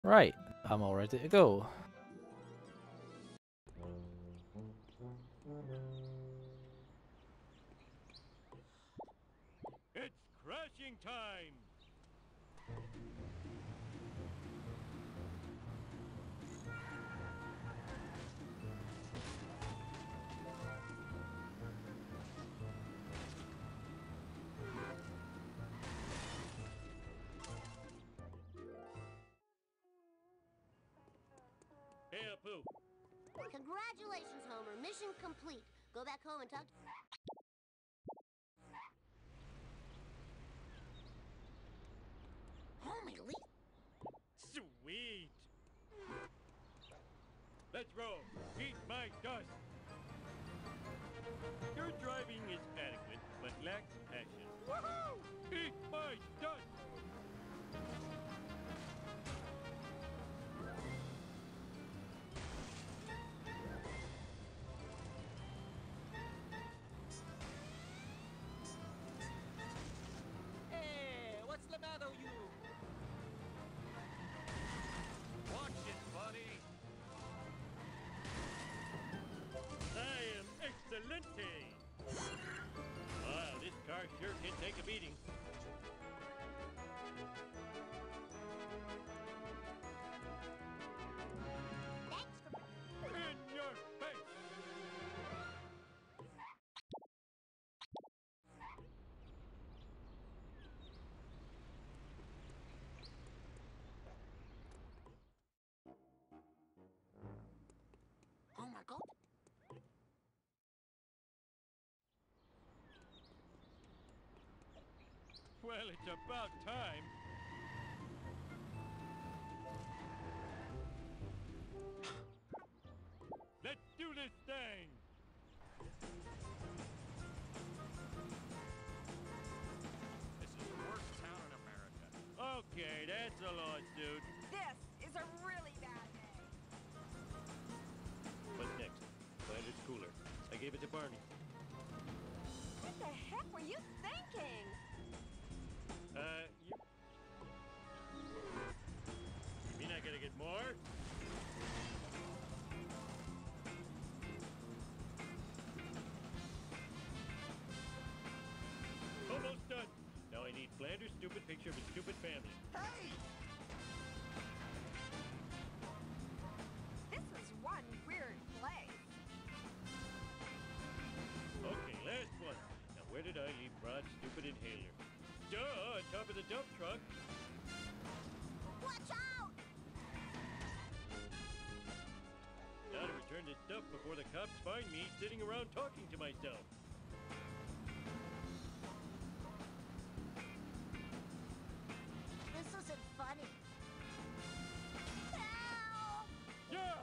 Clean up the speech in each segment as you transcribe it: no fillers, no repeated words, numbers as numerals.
Right, I'm all ready to go. It's crashing time! Hey, Apu. Congratulations, Homer. Mission complete. Go back home and talk to... Homer, Sweet! Let's roll. Eat my dust. Your driving is adequate, but lacks passion. Woohoo! Eat my dust! Hey, what's the matter, you? Watch it, buddy. I am excelente! Wow, this car sure can take a beating. In your face! Homer, go... Well, it's about time. Let's do this thing! This is the worst town in America. Okay, that's a lot, dude. This is a really bad day. What's next? Planet's cooler. I gave it to Barney. What the heck were you thinking? You mean I gotta get more? Almost done. Now I need Flanders' stupid picture of his stupid family. Hey! This was one weird place. Okay, last one. Now where did I leave Rod's stupid inhaler? Duh, on top of the dump truck. Watch out! Now to return this stuff before the cops find me sitting around talking to myself. This isn't funny. Help! Yeah!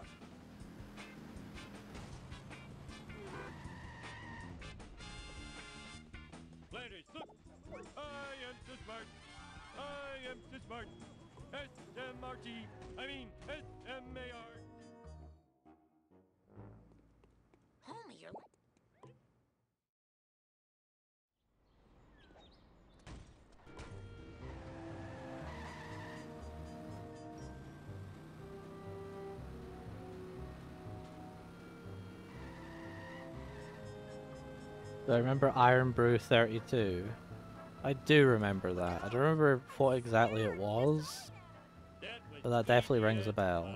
Flanders, look! I am so smart. I am so smart. S-M-R-T. I mean, S-M-A-R. Homer, you're... Do I remember Iron Brew 32? I do remember that. I don't remember what exactly it was, but that definitely rings a bell.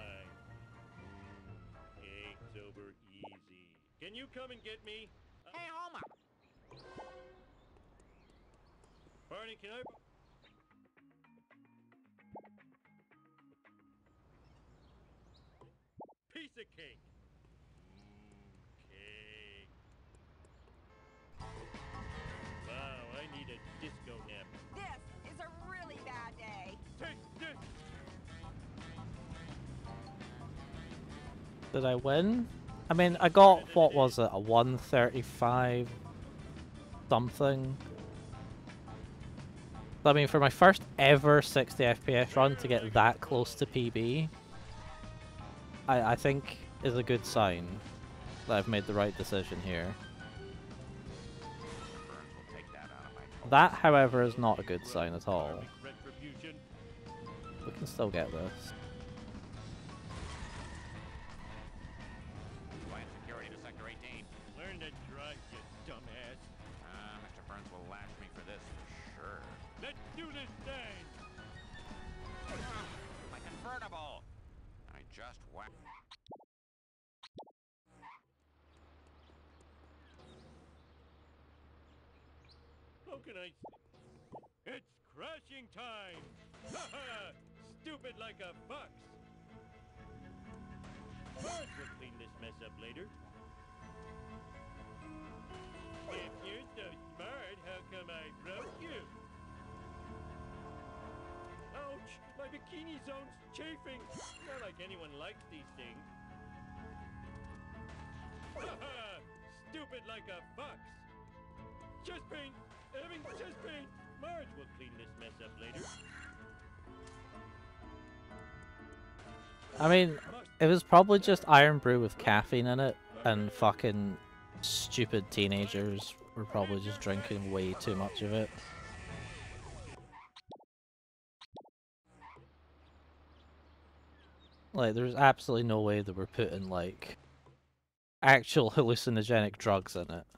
Eggs over easy. Can you come and get me? Hey, Homer! Barney, can I... Piece of cake. Cake. Wow, I need a disco nap. This is a really bad day. Take this! Did I win? I mean, I got, what was it, a 135 something? I mean, for my first ever 60 FPS run to get that close to PB, I think is a good sign that I've made the right decision here. Burns will take that out of my... That, however, is not a good sign at all. Retribution. We can still get this. to drive, you dumbass. Mr. Burns will lash me for this for sure. Let's do this thing. My convertible! I just whacked. How can I? It's crashing time! Haha! Stupid like a fox! Marge will clean this mess up later. If you're so smart, how come I broke you? Ouch! My bikini zone's chafing! Not like anyone likes these things. Haha! Stupid like a fox! Chest pain! Having chest pain! Marge will clean this mess up later. I mean, it was probably just Iron Brew with caffeine in it, and fucking stupid teenagers were probably just drinking way too much of it. Like, there's absolutely no way that we're putting, like, actual hallucinogenic drugs in it.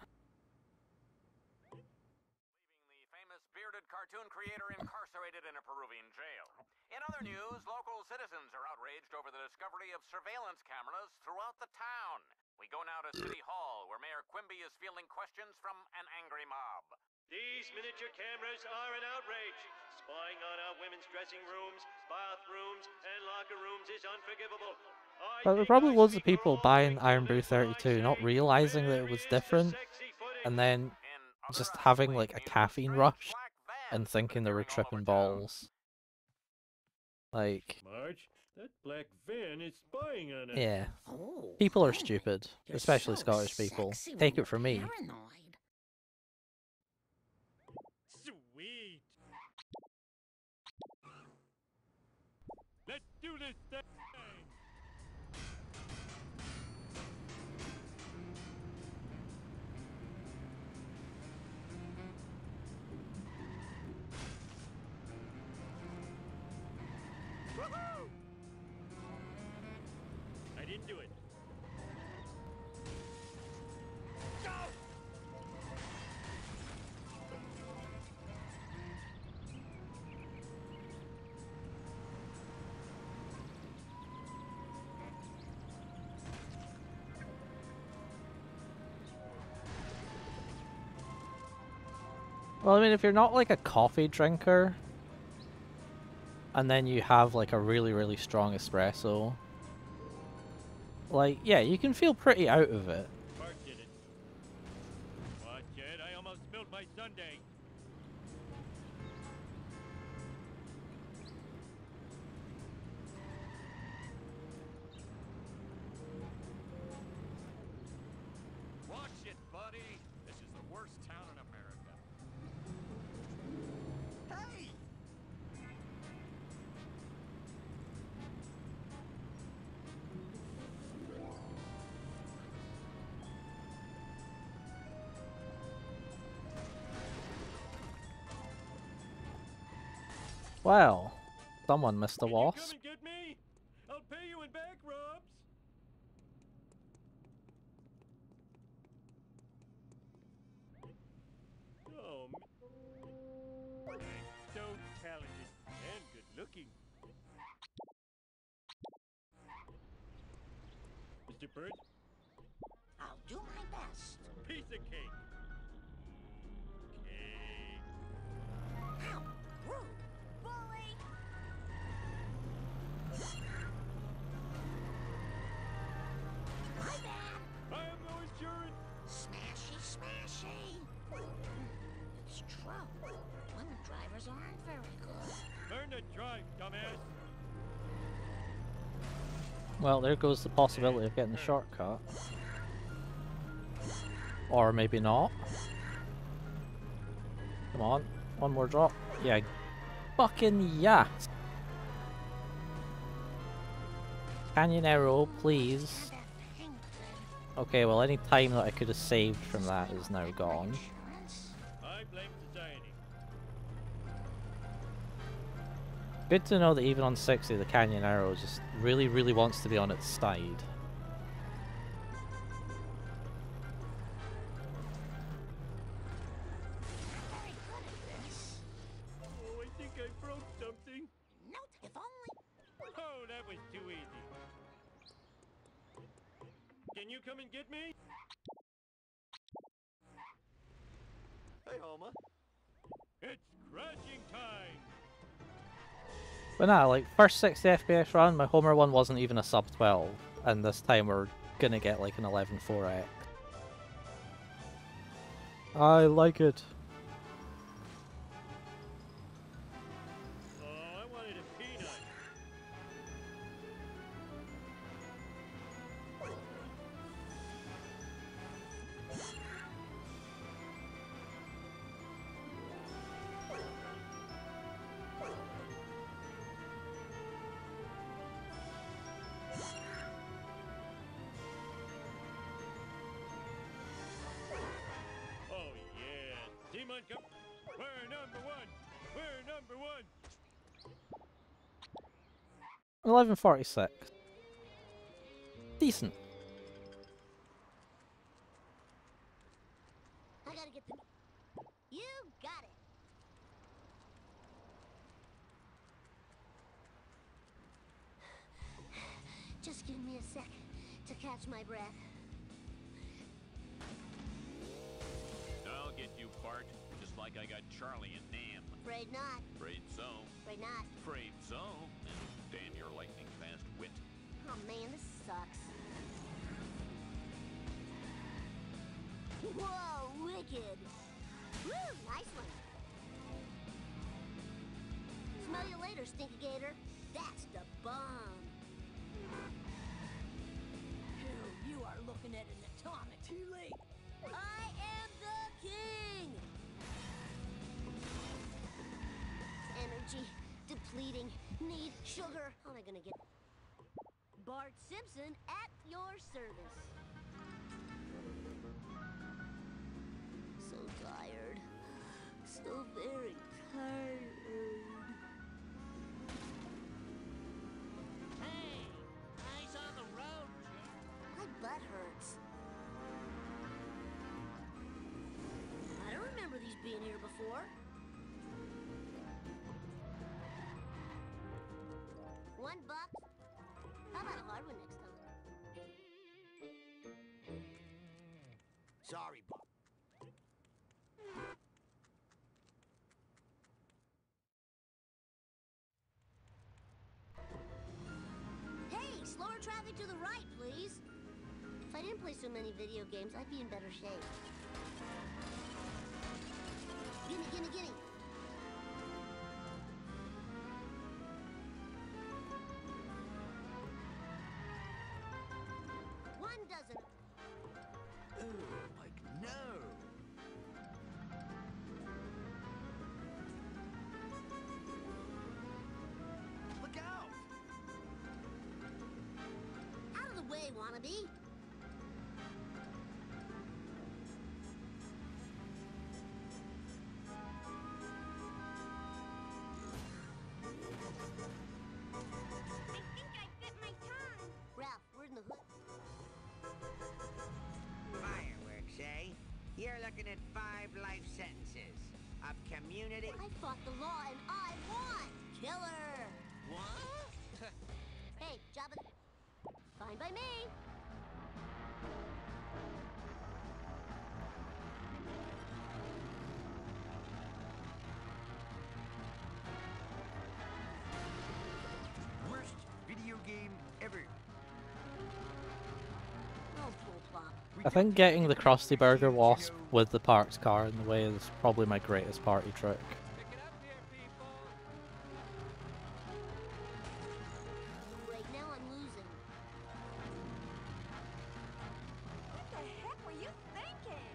Leaving the famous bearded cartoon creator incarcerated in a Peruvian jail. In other news, local citizens are outraged over the discovery of surveillance cameras throughout the town. We go now to City Hall, where Mayor Quimby is fielding questions from an angry mob. These miniature cameras are an outrage. Spying on our women's dressing rooms, bathrooms, and locker rooms is unforgivable. But there were probably loads of people buying Iron Brew 32, not realizing that it was different, and then just having like a caffeine rush and thinking they were tripping balls. Like, Marge, that black van is spying on us. yeah. Oh, People are stupid, you're especially so Scottish people. sexy when Take you're it from me. paranoid. Sweet. Let's do this thing. Woohoo! I didn't do it. Go! Well, I mean, if you're not like a coffee drinker, and then you have like a really, really strong espresso, like, yeah, you can feel pretty out of it. Bart did it. Watch it, I almost spilled my sundae. Watch it, buddy! This is the worst town in America. Hey! Well, someone missed a Can you wasp. come and get me? I'll pay you in back rubs. Oh, man. So talented and good looking. Mr. Bird, I'll do my best. piece of cake. Cake. Ow, rude. Bully! My bad. I have no insurance. Smashy, smashy. It's true. Women drivers aren't very good. Learn to drive, dumbass. Well, there goes the possibility of getting the shortcut. Or maybe not. Come on, one more drop. Yeah, fucking yeah. Canyon arrow, please. That thing could Okay, well, any time that I could have saved from that is now gone. insurance. I blame society. Good to know that even on 60, the Canyon arrow just really, really wants to be on its side. that was too easy. Can you come and get me? Hey, Homer. It's crashing time! But nah, like, first 60 FPS run, my Homer one wasn't even a sub 12, and this time we're gonna get like an 11.4x. I like it. Oh, I wanted a peanut. Oh yeah, Team Uncom. We're number one. We're number one. 11.46. Decent. I gotta get the... You got it. Just give me a sec to catch my breath. I'll get you, Bart, just like I got Charlie and Nam. Afraid not. Afraid so. Afraid not. Afraid so. And stand your lightning-fast wit. Oh man, this sucks. Whoa, wicked. Woo, nice one. Smell you later, Stinky Gator. That's the bomb. You are looking at an atomic. Too late. I am the king! Energy depleting. Need sugar. How am I gonna get... Bart Simpson at your service. So tired. So very tired. Hey, eyes on the road, My butt hurts. I don't remember these being here before. $1. How about a hard one next time? Sorry, Bob. Hey, slower traffic to the right, please. If I didn't play so many video games, I'd be in better shape. Gimme, gimme, gimme. One dozen. Ooh, like no. Look out! Out of the way, wannabe. I think I bit my tongue. Ralph, we're in the hood. Fireworks, eh? You're looking at 5 life sentences of community. I fought the law and I won. Killer. What? Hey, Jabba. Fine by me. Worst video game ever. No full plop. I think getting the Krusty Burger Wasp with the parked car in the way is probably my greatest party trick. Pick it up here, people. Right now I'm losing. What the heck were you thinking?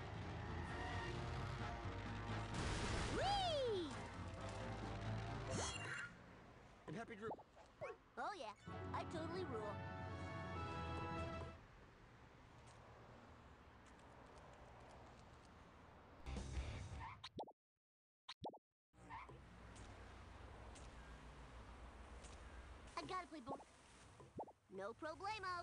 Whee! And Happy Group. Oh yeah, I totally rule. I gotta play both. No problemo.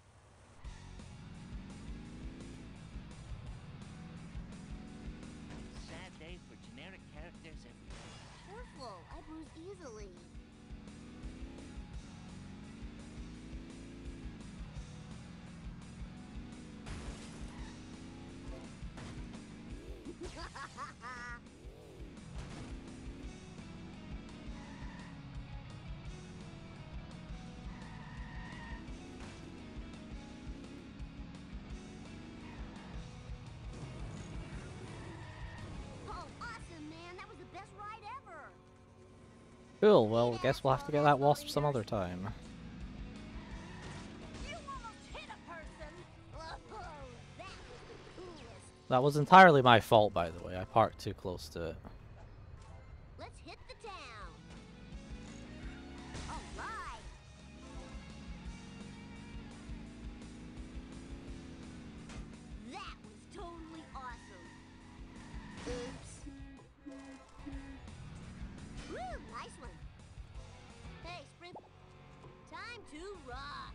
Sad day for generic characters everywhere. Careful, I bruise easily. Cool, well, I guess we'll have to get that wasp some other time. You almost hit a person. Whoa, that was the coolest. That was entirely my fault, by the way. I parked too close to it. Let's hit the town. All right. That was totally awesome. Oops. Woo, nice one. Hey, sprint. Time to rock.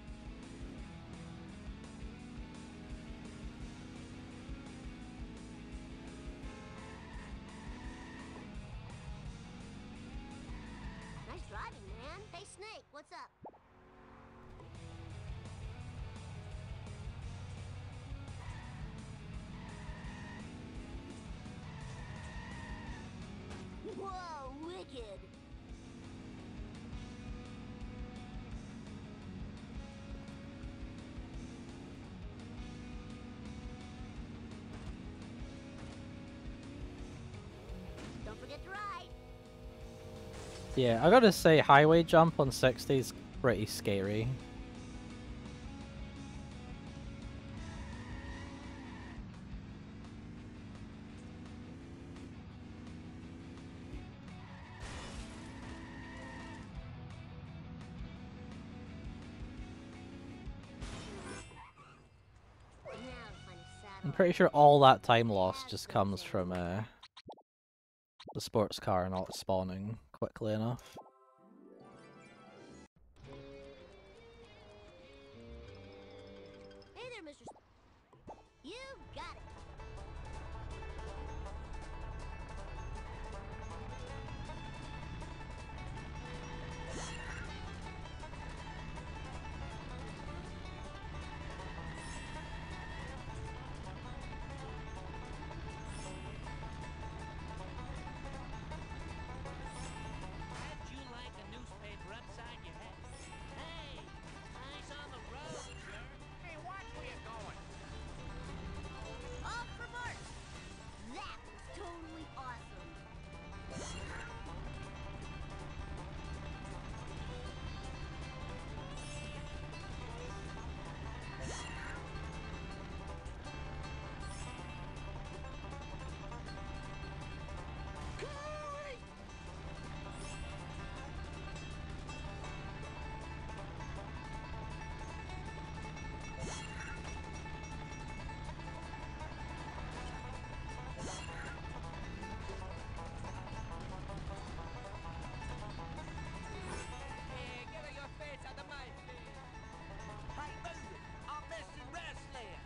Nice driving, man. Hey, Snake, what's up? Whoa, wicked. Don't forget to ride. Yeah, I gotta say, highway jump on 60 is pretty scary. Now to find a saddle. I'm pretty sure all that time lost just comes from the sports car not spawning quickly enough. Hey there, Mr. You got it. How'd you like a newspaper upside your head? Hey, eyes on the road, sir. Hey, watch where you're going. Off for march. That was totally awesome. Hey, get your face out of my face. Hey, move it! I'm missing wrestling!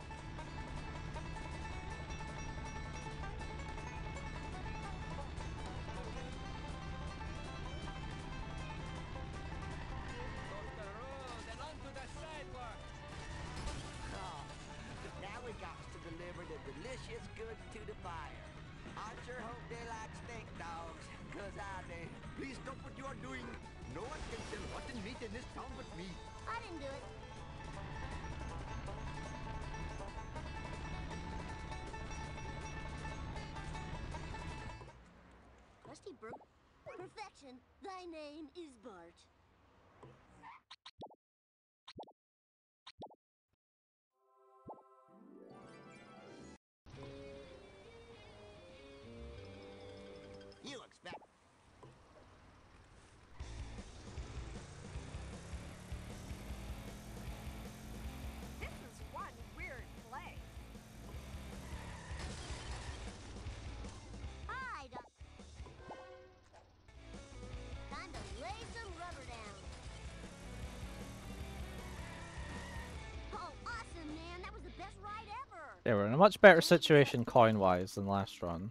Off the road and onto the sidewalk. Oh, now we got to deliver the delicious goods to the buyer. I sure hope they like steak dogs, 'cause I do. Please stop what you are doing. No one can sell rotten meat in this town but me. I didn't do it. Krusty Burger. Perfection. Thy name is Bart. You expect. This is one weird place. Hi, Doc. Time to lay some rubber down. Oh, awesome, man. That was the best ride ever. Yeah, we're in a much better situation coin-wise than last run.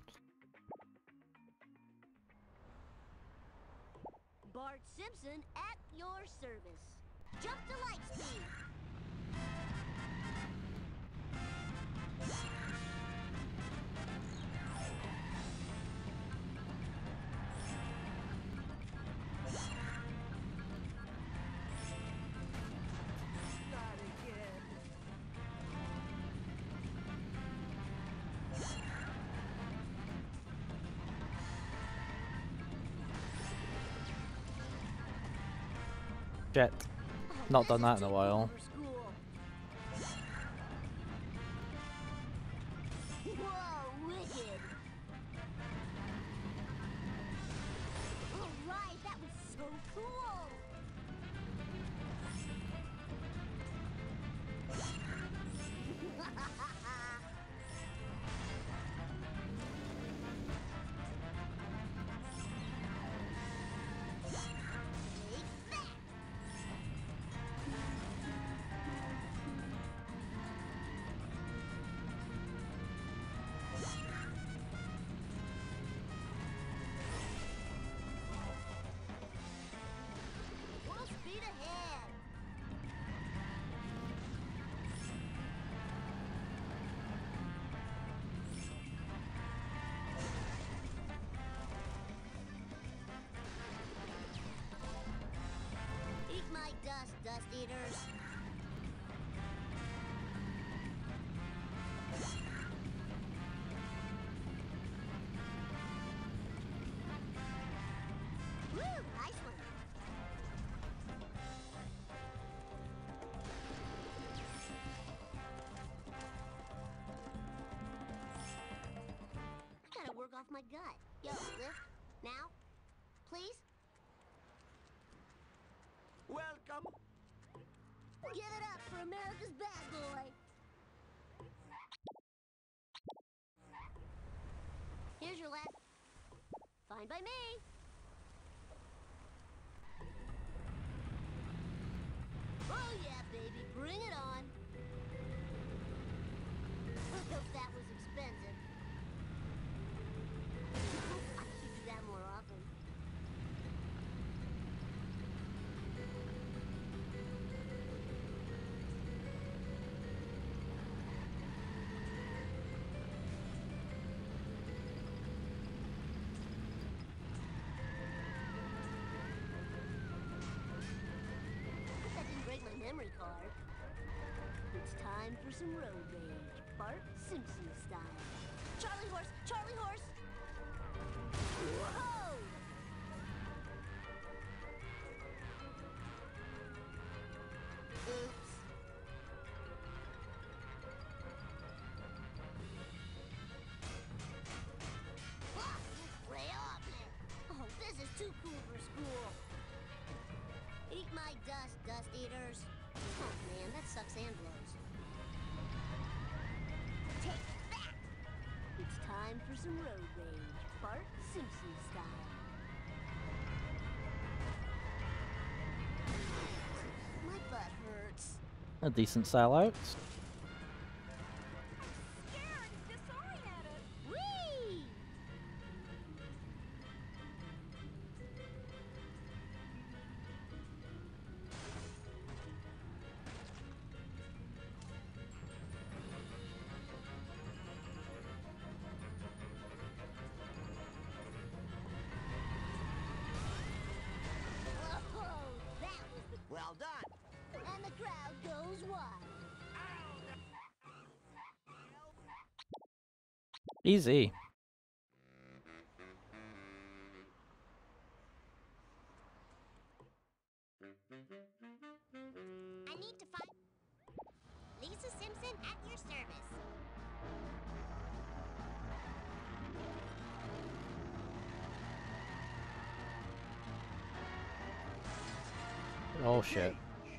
Bart Simpson at your service. Jump to light speed. Not again. Shit. Not done that in a while. Whoa, wicked! Alright, that was so cool! Full speed ahead! Eat my dust, dust eaters! Woo, nice one! I gotta work off my gut. Yo, lift. Now? Please? Welcome. Give it up for America's bad boy! Here's your last... Fine by me! Oh yeah, baby, bring it on! Hope that was expensive. I should do that more often. That didn't break my memory card. It's time for some road rage. Bart Simpson style. Charlie horse! Charlie horse! Whoa! Oops. Ah, lay off me! Oh, this is too cool for school. Eat my dust, dust eaters. Oh man, that sucks and blows. Take that! It's time for some road rage. Bart Simpson style. My butt hurts. A decent sellout. Scared and disoriented. Whee! Whoa, that was the... Well done. And the crowd goes wild. Easy. I need to find Lisa Simpson at your service. Oh shit.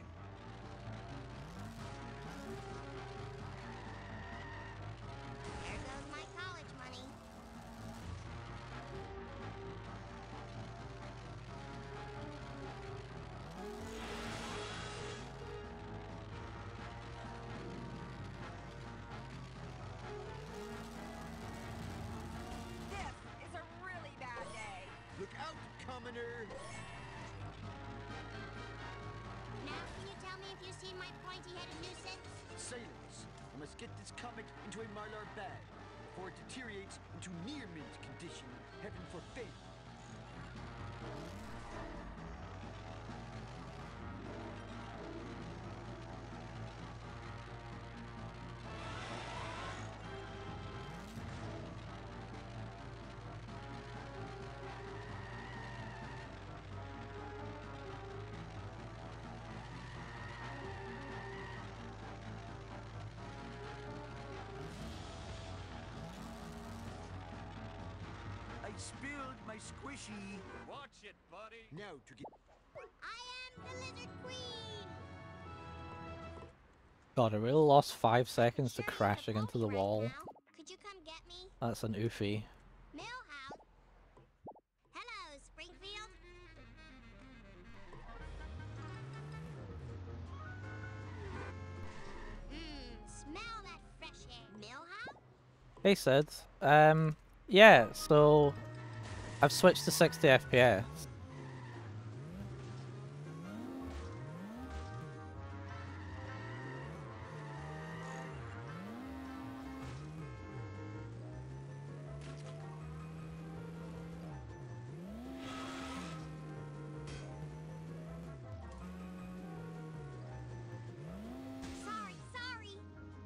There goes my college money. This is a really bad day. Look out, commoner. Now, can you tell me if you've seen my pointy-headed nuisance? Sailors, I must get this comic into a Mylar bag before it deteriorates into near mint condition. Heaven forbid. spilled my squishy. Watch it, buddy. Now to get. I am the Lizard Queen. God, I really lost 5 seconds to Sure is a crashing into the pony right wall. now. Could you come get me? That's an oofy. Millhouse. Hello, Springfield. Smell that fresh air. Millhouse? Hey Sid. Yeah, so I've switched to 60 FPS. Sorry.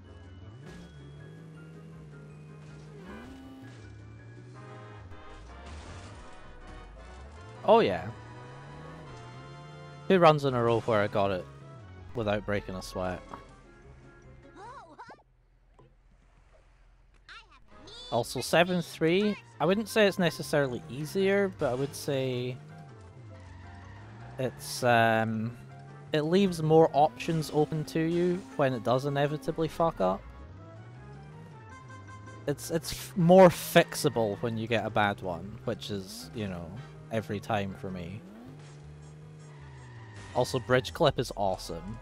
Oh yeah. 2 runs in a row where I got it without breaking a sweat. Also 7-3, I wouldn't say it's necessarily easier, but I would say it's it leaves more options open to you when it does inevitably fuck up. It's more fixable when you get a bad one, which is, you know, every time for me. Also, bridge clip is awesome.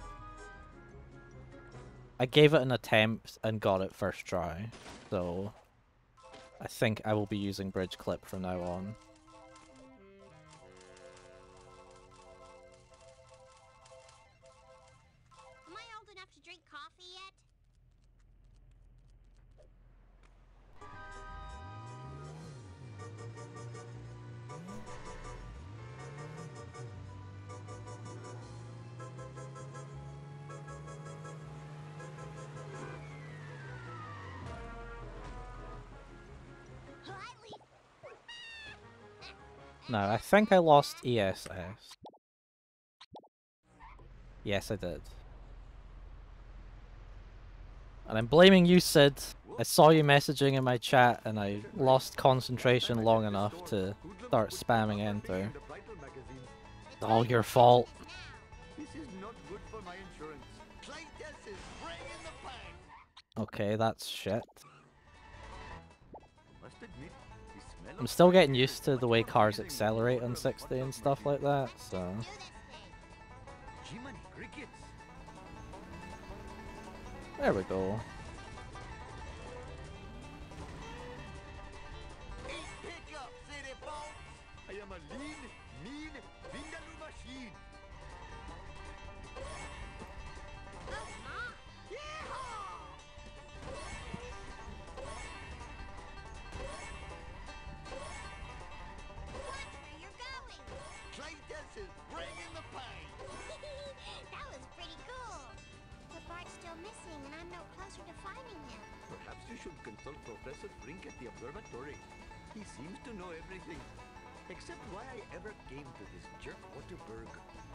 I gave it an attempt and got it first try, so I think I will be using bridge clip from now on. Am I old enough to drink coffee yet? No, I think I lost ESS. Yes, I did. And I'm blaming you, Sid. I saw you messaging in my chat and I lost concentration long enough to start spamming enter. It's all your fault. This is not good for my insurance. Claytus is bringing the pain. Okay, that's shit. Must admit, the smell I'm of still getting used to the way cars accelerate on 60 and stuff like that, so... Do this thing. Jiminy crickets. There we go. Eat pickup, city folks. I am a lean, mean, vindaloo machine. Oh, Mom. Watch where you're going. Claytus is bringing the pain. That was pretty cool. But Bart's still missing, and I'm no closer to finding him. Perhaps you should consult Professor Frink at the observatory. He seems to know everything. Except why I ever came to this jerk Waterberg.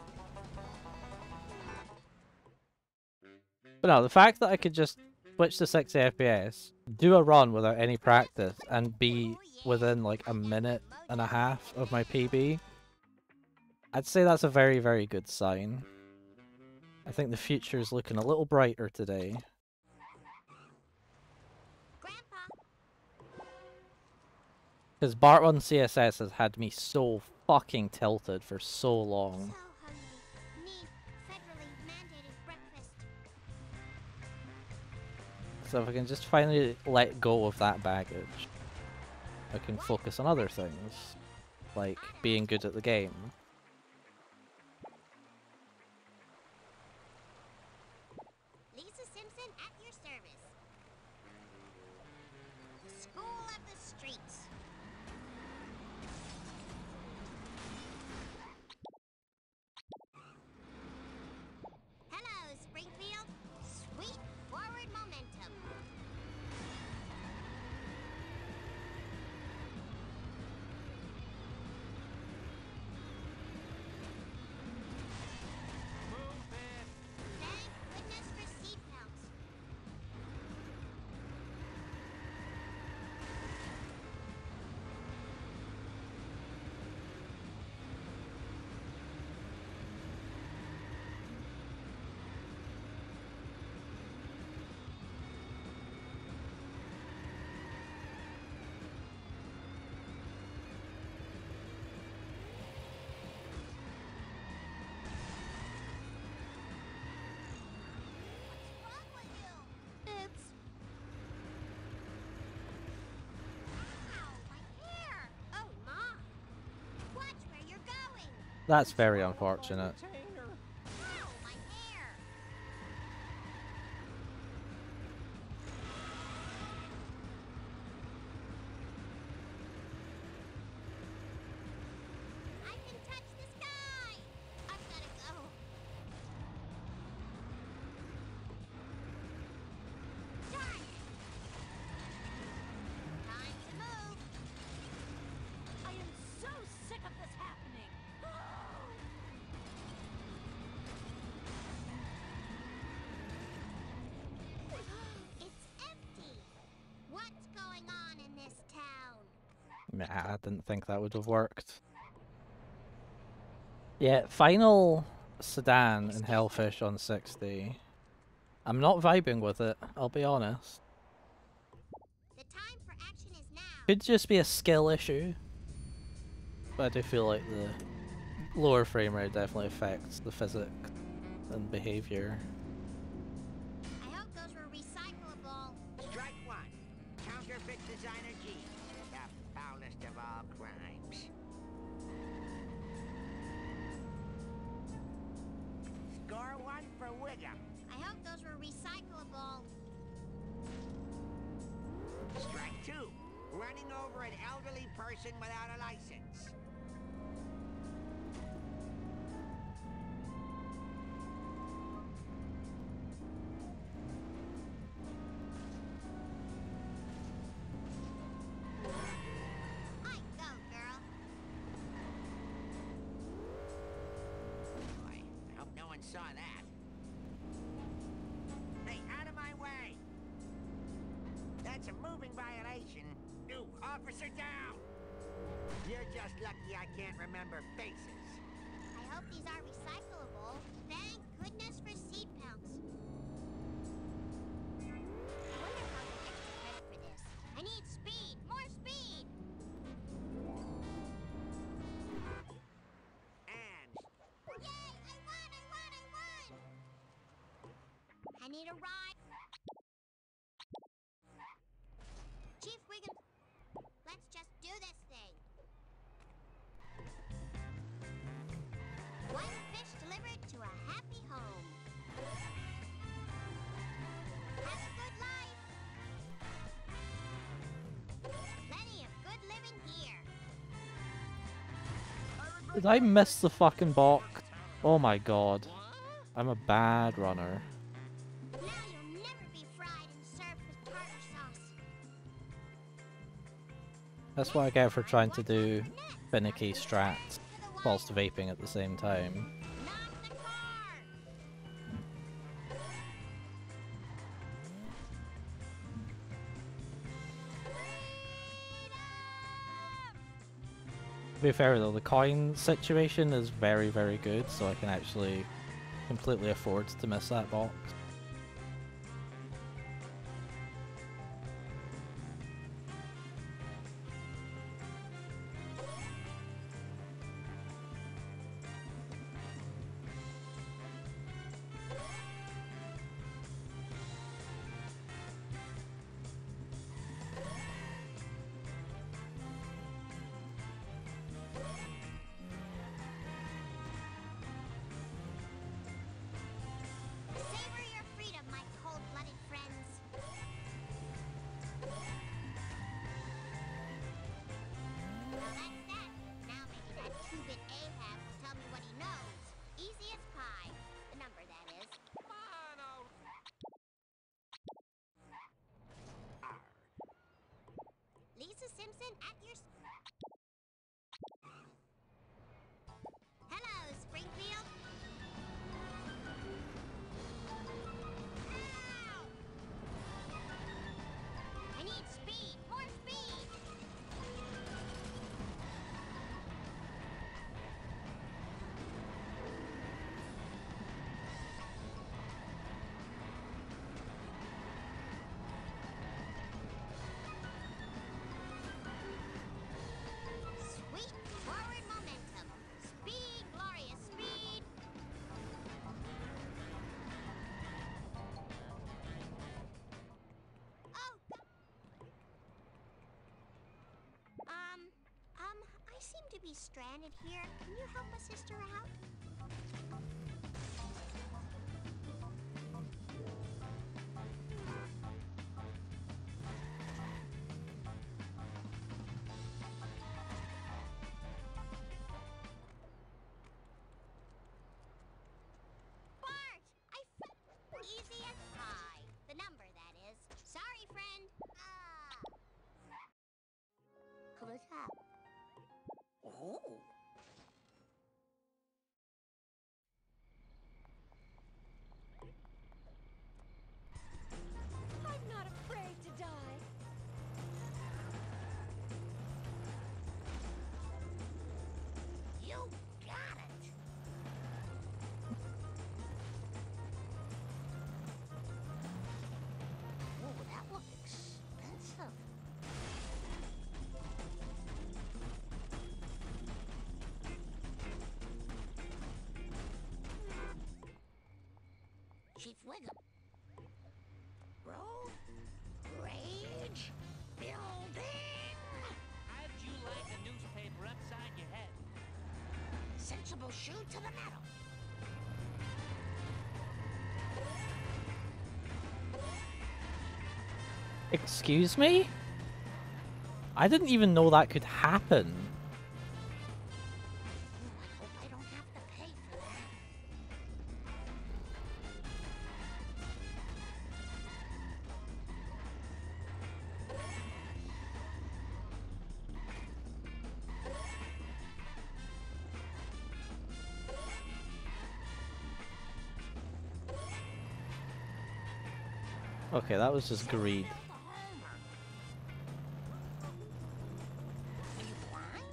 But no, the fact that I could just switch to 60 FPS, do a run without any practice, and be within like a minute and a half of my PB, I'd say that's a very, very good sign. I think the future is looking a little brighter today. Grandpa. Because Bart 1 CSS has had me so fucking tilted for so So long. hungry. Need federally mandated breakfast. So if I can just finally let go of that baggage, I can focus on other things, like being good at the game. Lisa Simpson at your service. School of the streets. Hello, Springfield. Sweet forward momentum. Thank goodness for seatbelts. That's very unfortunate. Ow, my hair! I can touch the sky! I've gotta go. Darn it! Time to move. I am so sick of this happening. It's empty. What's going on in this town? Nah, I didn't think that would have worked. Yeah, final sedan in Hellfish on 60. I'm not vibing with it, I'll be honest. The time for action is now. Could just be a skill issue. But I do feel like the lower frame rate definitely affects the physics and behavior. I hope those were recyclable. Strike one. Counterfeit designer G. The foulest of all crimes. Score one for Wiggum. I hope those were recyclable. Strike two. Running over an elderly person without a license. I go, girl. Boy, I hope no one saw that. Hey, out of my way! That's a moving violation. Ooh, officer down! You're just lucky I can't remember faces. I hope these are recyclable. Thank goodness for seat belts. I wonder how to get credit for this. I need speed! More speed! And Yay! I won! I need a ride. Chief Wiggum, let's just do this thing. One fish delivered to a happy home. Have a good life. Plenty of good living here. Did I miss the fucking box? Oh my god. I'm a bad runner. Now you'll never be fried and served with tartar sauce. That's what I get for trying to do finicky strats whilst vaping at the same time. Knock the car! To be fair though, the coin situation is very, very good, so I can actually completely afford to miss that box. Savor your freedom, my cold-blooded friends. Well, that's that. Now maybe that two-bit Ahab will tell me what he knows. Easy as pie. The number, that is. Lisa Simpson at your... Hello, Springfield. Ow! I need speed! More speed! be stranded here. Can you help a sister out? Bart! Easy as pie. The number, that is. Sorry, friend. What's up? Oh. I'm not afraid to die. You got it. Oh, that looked expensive. Chief Wiggum. Road rage building. How'd you like a newspaper upside your head? Sensible shoe to the metal. Excuse me? I didn't even know that could happen. I hope I don't have to pay for that. Okay, that was just greed. Are you blind?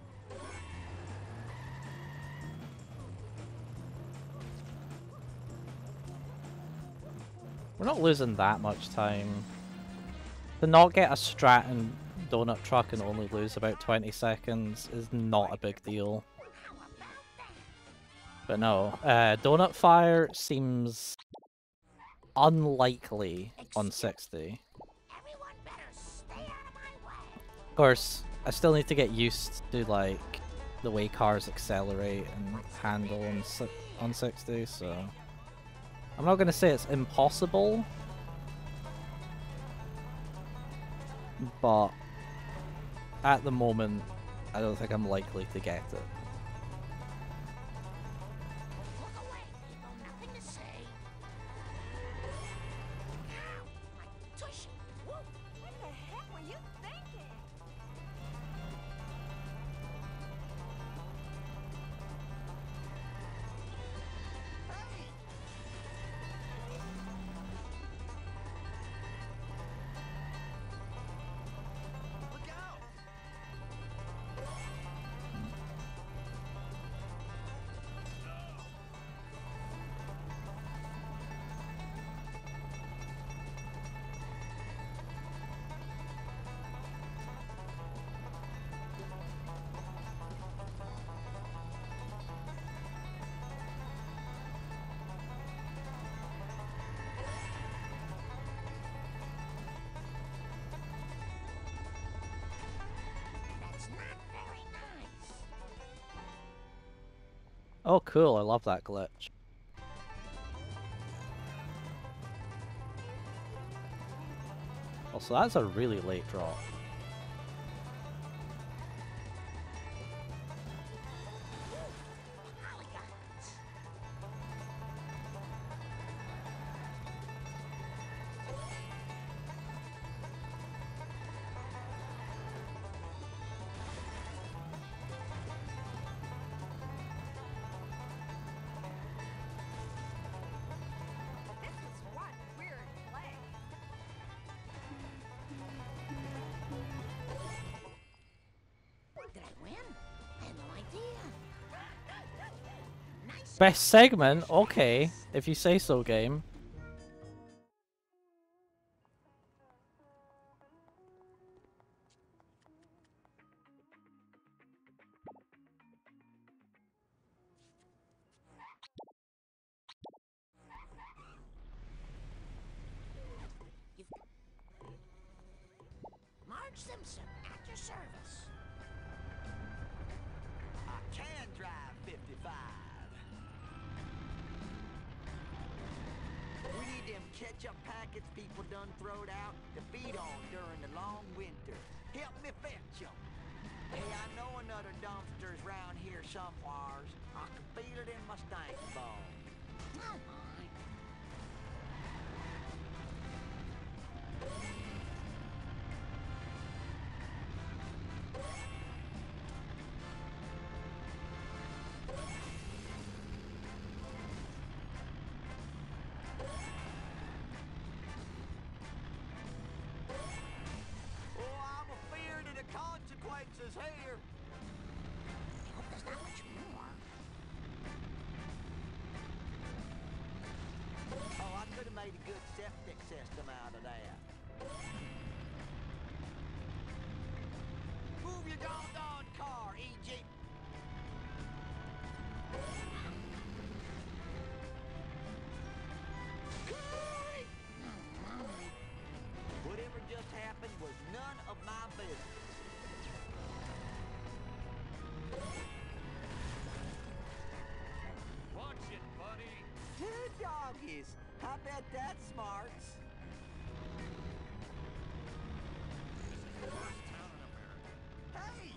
We're not losing that much time. To not get a strat and donut truck and only lose about 20 seconds is not a big deal. How about that? But no, donut fire seems unlikely on 60. Everyone better stay out of my way. Of course, I still need to get used to like the way cars accelerate and handle on 60, so I'm not gonna say it's impossible, but at the moment, I don't think I'm likely to get it. Look away, people. Nothing to say. Ow, my tushy. Woo. What the heck were you thinking? Hey. Look out! That's not very nice. Oh cool, I love that glitch. Also, that's a really late drop. Polygons. This is one weird play. Did I win? I had no idea. Nice. Best segment? Okay, if you say so, game. Marge Simpson at your service. can drive 55. We need them ketchup packets people done throwed out to feed on during the long winter. Help me fetch 'em. Hey, I know another dumpster's round here somewheres. I can feel it in my stank bone. Consequences here. I hope there's not much more. Oh, I could have made a good septic system out of that. Move your doggone car, E.G. Whatever just happened was none of my business. Watch it, buddy. Good doggies. I bet that's smarts. This is the worst town in America. Hey!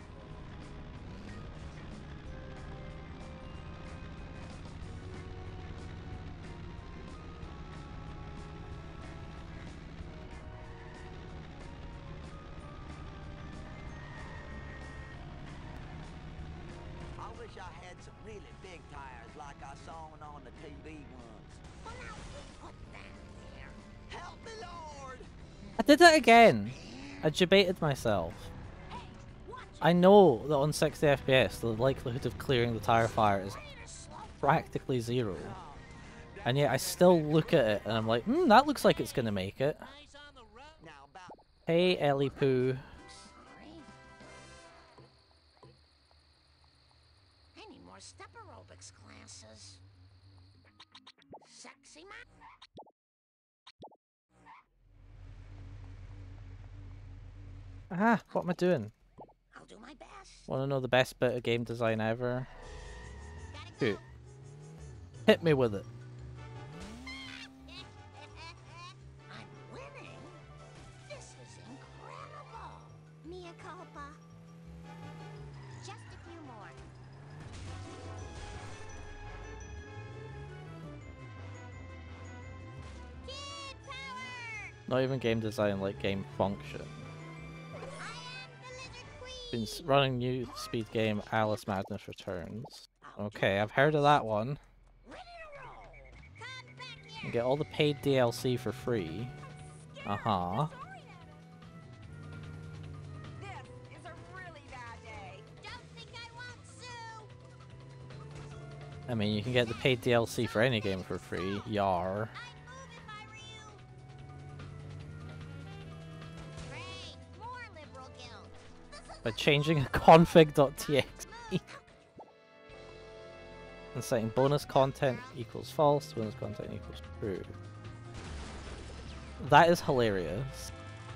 I wish I had some really big tires like I saw on the TV once. Well, now, put that there. Help me, Lord! I did it again. I debated myself. Hey, watch it. I know that on 60 FPS the likelihood of clearing the tire fire is Way to slow practically zero. And yet I still look at it and I'm like, that looks like it's gonna make it. Eyes on the road. Now about Hey, Ellie Poo. Sorry. I need more step aerobics classes. Sexy man. Ah, what am I doing? I'll do my best. Wanna know the best bit of game design ever? Gotta Shoot. go. Hit me with it. I'm winning. This is incredible. Mia culpa. Just a few more. Kid power! Not even game design, like game function. I am the lizard queen. Been running new speed game Alice Madness Returns. Okay, I've heard of that one. Ready to roll. Come back You here. get all the paid DLC for free. Uh-huh. This is a really bad day. Don't think I won't sue. I mean, you can get the paid DLC for any game for free. Yar. I'd move if I were you. Great. More liberal guild. By changing a config.txt. And setting bonus content equals false, bonus content equals true. That is hilarious.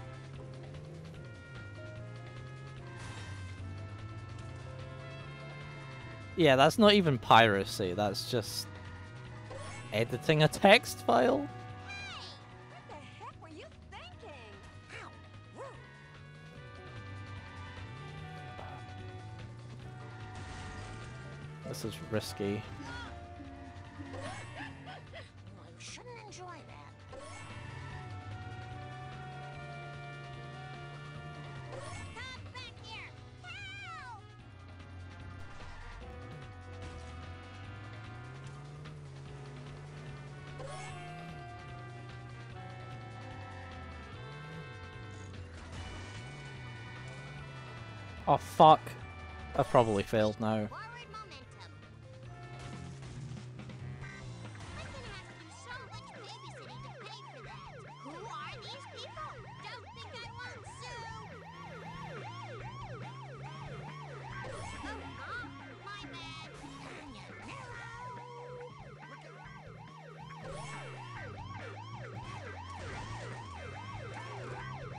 Yeah, that's not even piracy, that's just editing a text file. What the heck were you thinking? Ow. Woo. This is risky. Well, you shouldn't enjoy that. Come back here. Help! Oh fuck. I've probably failed now. Forward momentum. I'm gonna have to do so much babysitting to pay for that. Who are these people? Don't think I won't sue. Oh, my bad.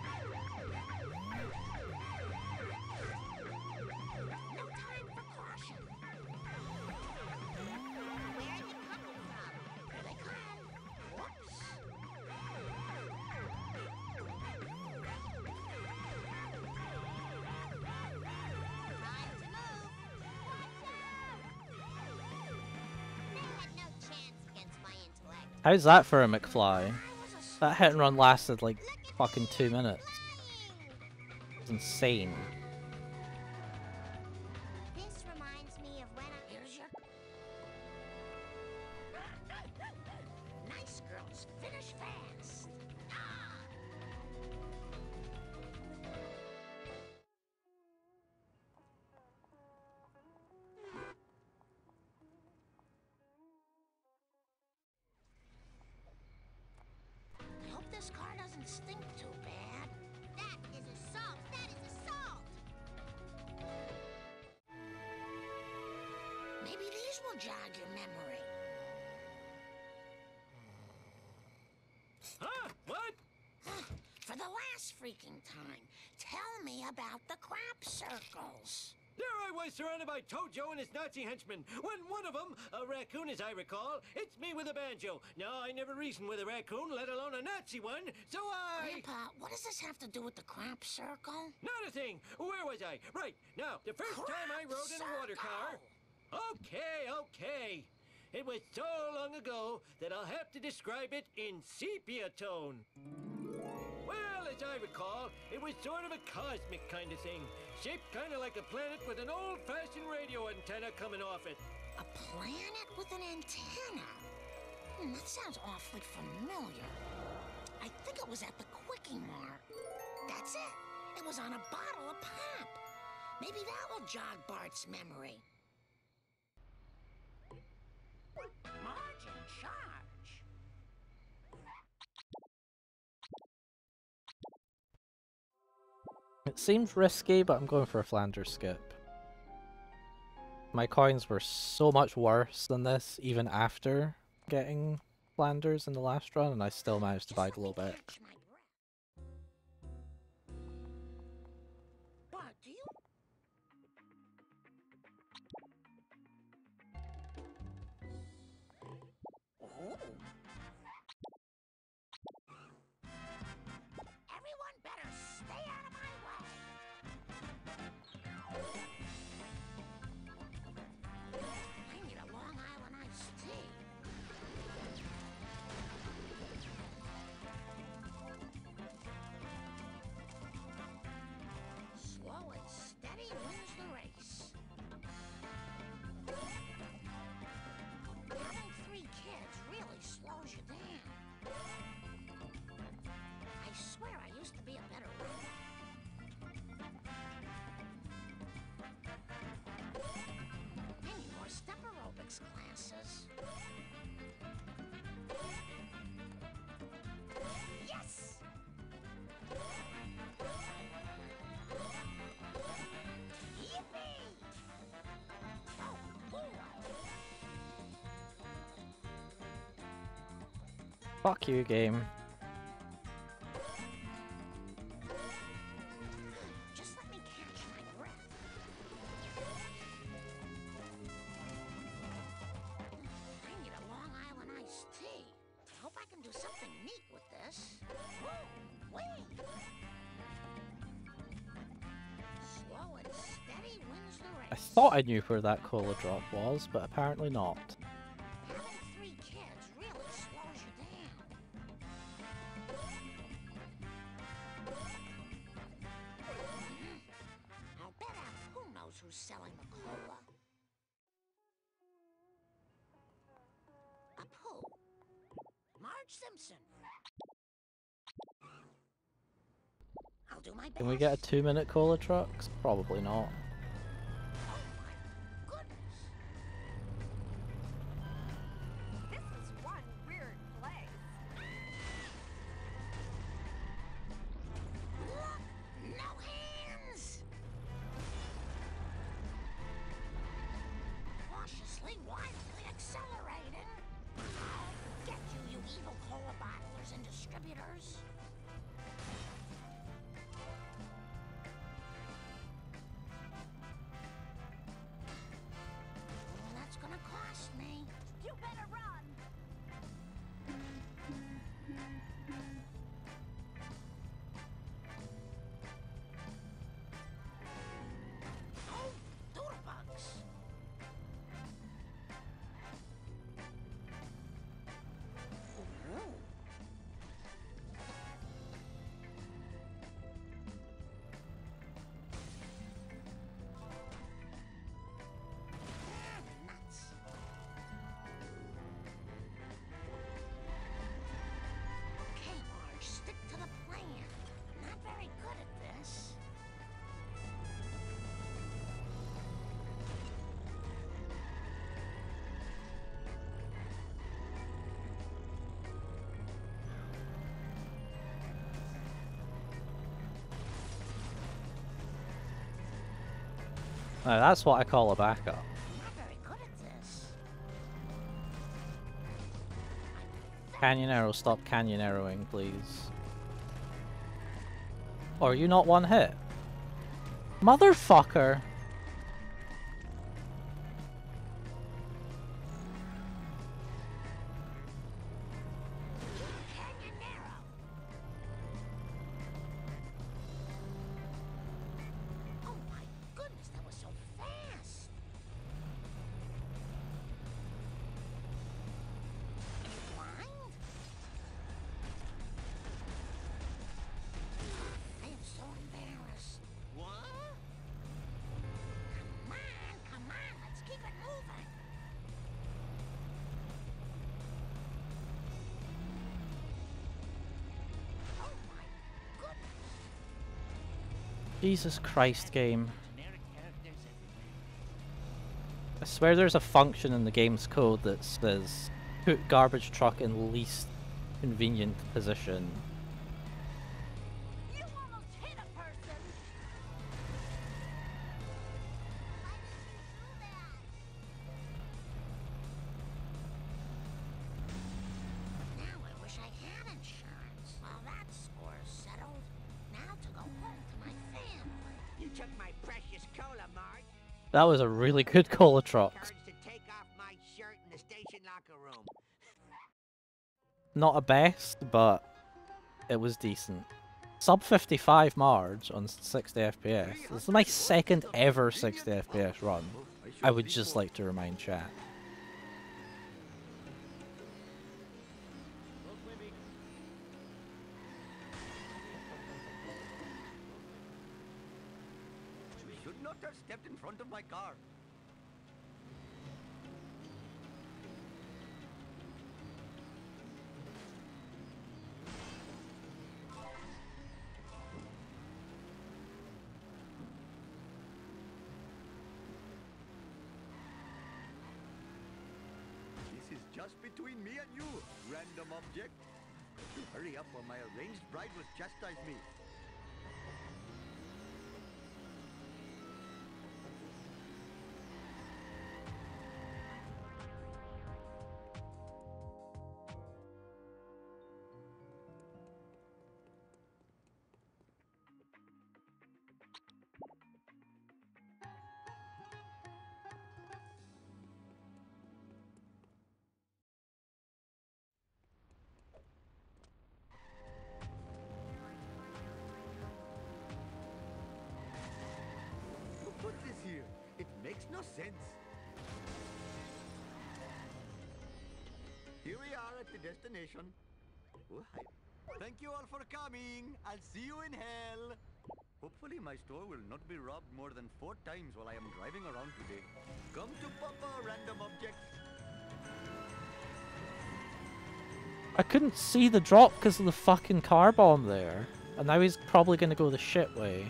No time for caution. How's that for a McFly? That hit and run lasted like fucking 2 minutes. It's insane. This reminds me of when I... Here's your... Nice girls, finish fast. I hope this car doesn't stink too bad. That is assault! That is assault! Maybe these will jog your memory. Huh? What? For the last freaking time, tell me about the crap circles. There I was surrounded by Tojo and his Nazi henchmen, when one of them, a raccoon as I recall, hits me with a banjo. Now, I never reasoned with a raccoon, let alone a Nazi one, so Grandpa, what does this have to do with the crap circle? Not a thing! Where was I? Right, now, the first time I rode in a water car... Okay. It was so long ago that I'll have to describe it in sepia tone. Well, as I recall, it was sort of a cosmic kind of thing. Shaped kind of like a planet with an old-fashioned radio antenna coming off it. A planet with an antenna? That sounds awfully familiar. I think it was at the Quickie Mart. That's it. It was on a bottle of pop. Maybe that will jog Bart's memory. Marge in charge. It seems risky, but I'm going for a Flanders skip. My coins were so much worse than this, even after getting Flanders in the last run, and I still managed to buy Globex. Bart, do you... Oh. Everyone better stay out of my way. I need a Long Island iced tea. Slow and steady wins the race. Having 3 kids really slows you down. I swear I used to be a better runner. I need more step aerobics classes. Yes! Yippee! Oh, boy! Fuck you, game. Just let me catch my breath. I need a Long Island iced tea. I hope I can do something neat with this. Woo! Wee! Slow and steady wins the race. I thought I knew where that cola drop was, but apparently not. Having 3 kids really slows you down. I'll bet Apu knows who's selling the cola. Apu. Marge Simpson. I'll do my best. Can we get a 2-minute cola trucks? Probably not. Oh my goodness. This is one weird place. Look! No hands! Cautiously, wildly accelerating. I'll get you, you evil cola bottlers and distributors. That's gonna cost me. You better run. Oh, doodlebugs. Now that's what I call a backup. I'm not very good at this. Canyon Arrow, stop Canyon Arrowing, please. Or are you not one hit? Motherfucker! Oh my goodness, that was so fast. Are you blind? I am so embarrassed. What? Come on, let's keep it moving. Oh my goodness. Jesus Christ, game. Generic characters everywhere. I swear there's a function in the game's code that says put garbage truck in least convenient position. You almost hit a person. Now I wish I had insurance. Well, that score's settled. Now to go home to my family. You took my precious cola, Mart. That was a really good cola truck. Courage to take off my shirt in the station locker room. Not a best, but it was decent. Sub 55 Marge on 60 FPS. This is my second ever 60 FPS run. I would just like to remind chat. You should not have stepped in front of my car. This is just between me and you, random object. Hurry up or my arranged bride will chastise me. Who put this here? It makes no sense. Here we are at the destination. Oh, hi. Thank you all for coming. I'll see you in hell. Hopefully my store will not be robbed more than 4 times while I am driving around today. Come to Papa, random object. I couldn't see the drop because of the fucking car bomb there. And now he's probably going to go the shit way.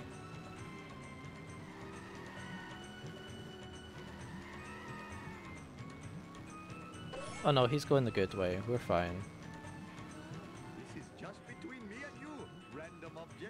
Oh no, he's going the good way. We're fine. This is just between me and you, random object.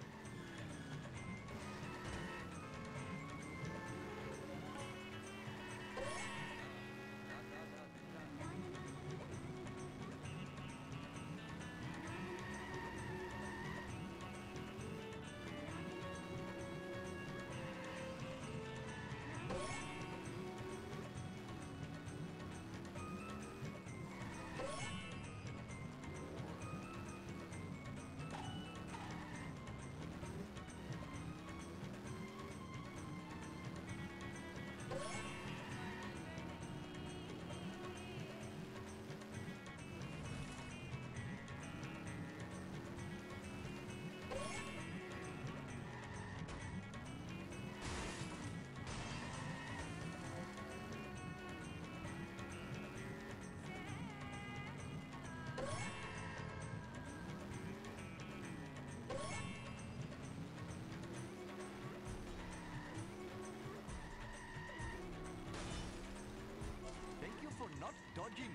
Thank you for not dodging.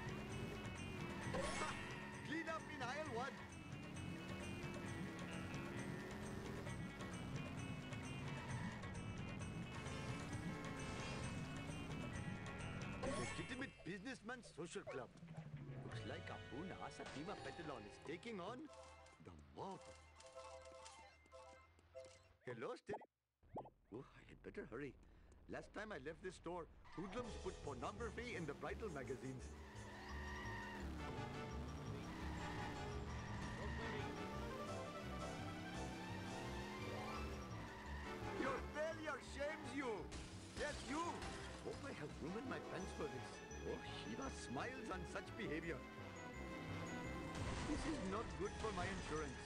Ha! Clean up in aisle 1. Businessman Social Club. Looks like Apuna Satima Petalon is taking on the mob. Hello, Steady. Oh, I had better hurry. Last time I left this store, hoodlums put pornography in the bridal magazines. Your failure shames you. Yes, you. Hope I have room in my pants for this. Oh, Shiva smiles on such behavior. This is not good for my insurance.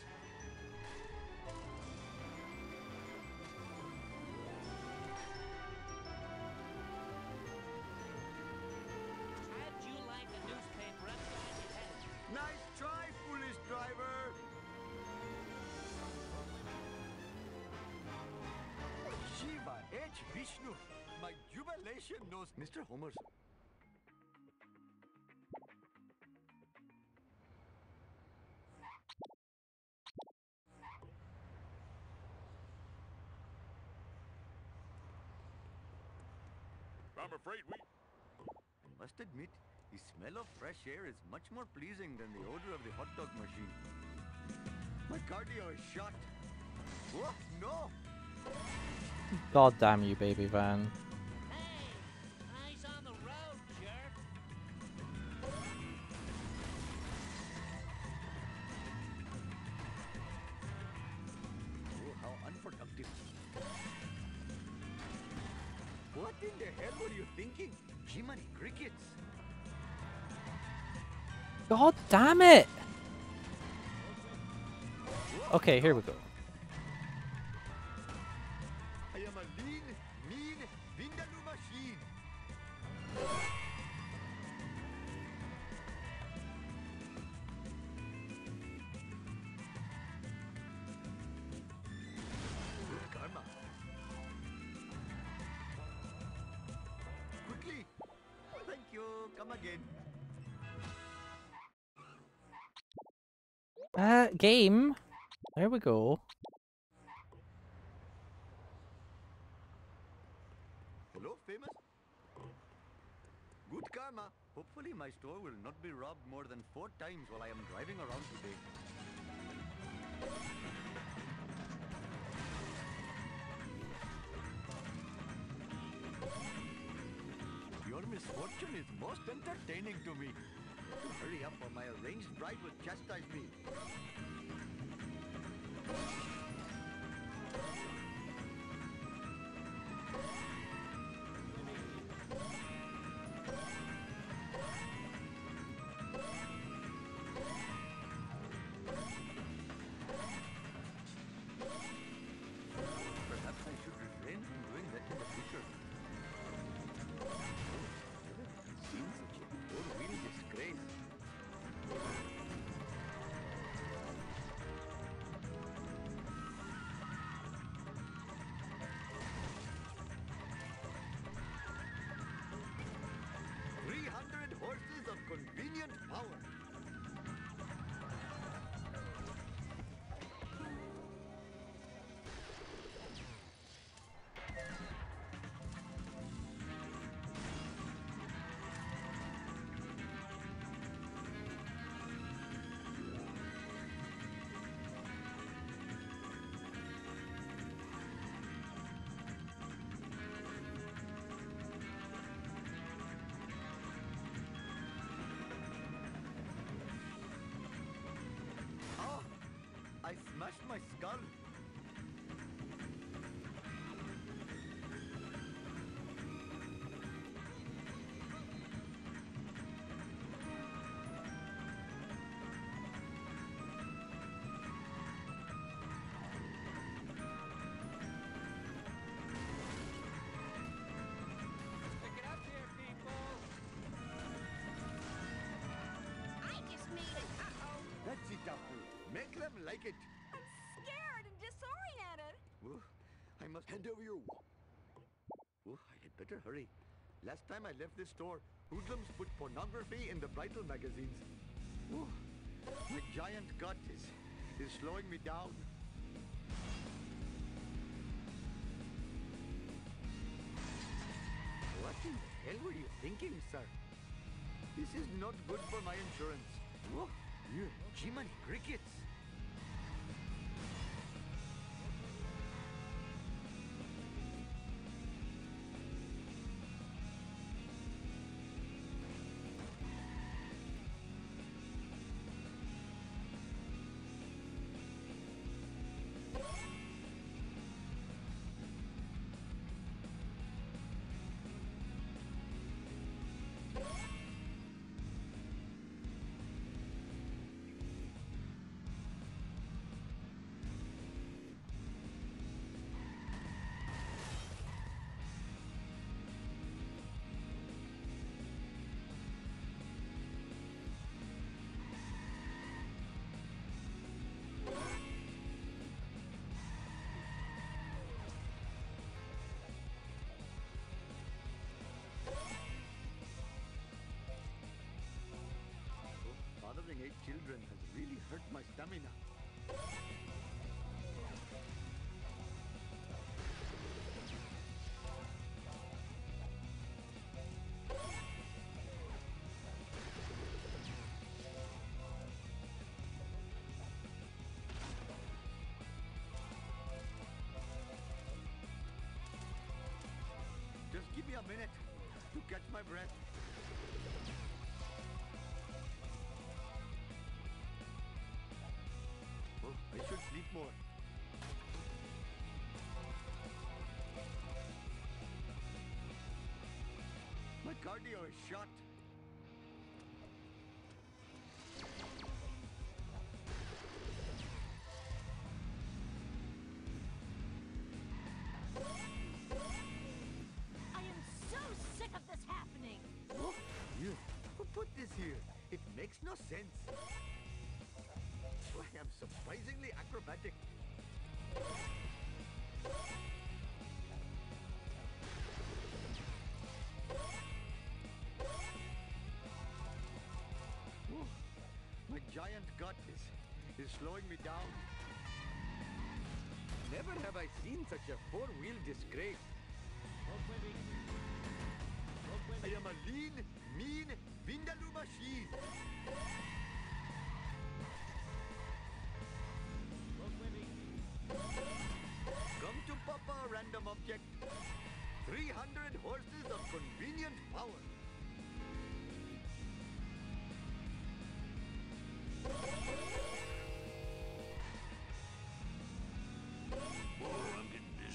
How'd you like a newspaper upside your head? Nice try, foolish driver. Shiva H. Vishnu. My jubilation knows Mr. Homer. I'm afraid we... I must admit, the smell of fresh air is much more pleasing than the odor of the hot dog machine. My cardio is shot. Oh, no! God damn you, baby van. Hey, eyes on the road, jerk. Oh, how unproductive. What in the hell were you thinking? Jiminy crickets! God damn it! Okay, here we go. I am a lean, mean, Vindaloo machine! Good karma. Quickly! Thank you, come again. Game. There we go. Hello, famous? Good karma. Hopefully my store will not be robbed more than 4 times while I am driving around today. Your misfortune is most entertaining to me. Hurry up or my arranged bride will chastise me. Perhaps I should refrain from doing that in the future. Never seen such a four-wheel disgrace. 300 horses of convenient power. Oh, I smashed my skull. Pick it up here, people. I just made it. Uh-oh. That's it, Apu. Make them like it. I'm scared and disoriented. Oh, I must hand over your... Oh, I had better hurry. Last time I left this store, hoodlums put pornography in the bridal magazines. Oh, my giant gut is slowing me down. What in the hell were you thinking, sir? This is not good for my insurance. Oh, yeah, Jiminy crickets. Fathering 8 children has really hurt my stamina. Just give me a minute to catch my breath. Oh, I should sleep more. My cardio is shot. I am so sick of this happening. Oh, yeah. Who put this here? It makes no sense. I am surprisingly acrobatic. Oh, my giant gut is slowing me down. Never have I seen such a four-wheel disgrace. I am a lean, mean Vindaloo machine. Come to Papa, random object. 300 horses of convenient power. Oh, I'm getting busy.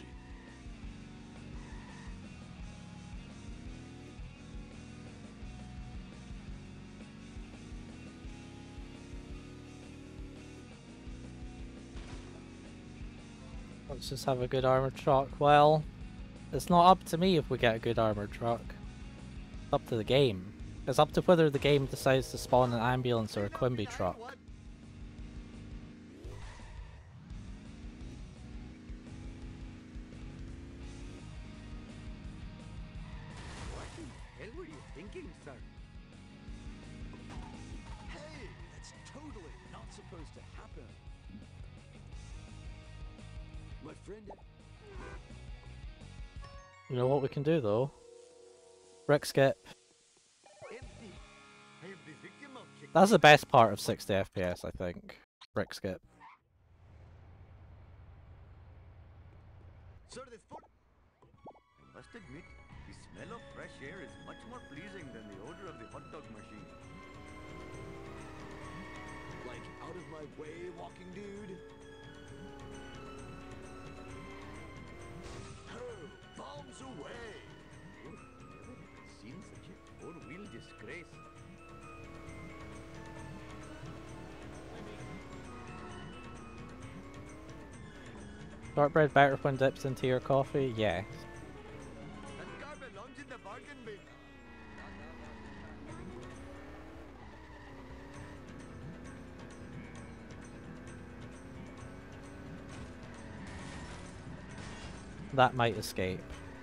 Let's just have a good armored truck. Well, it's not up to me if we get a good armored truck. It's up to the game. It's up to whether the game decides to spawn an ambulance or a Quimby truck. What? What the hell were you thinking, sir? Hey, that's totally not supposed to happen. My friend. You know what we can do though? Brick skip. Empty. I am the victim of chicken. That's the best part of 60 FPS, I think. Brick skip. Sir, this food. I must admit, the smell of fresh air is much more pleasing than the odor of the hot dog machine. Like, out of my way, walking dude. Oh, bombs away! Oh, never have I seen such a four-wheel disgrace. Shortbread better when dips into your coffee? Yeah. That car belongs in the bargain bin. That might escape.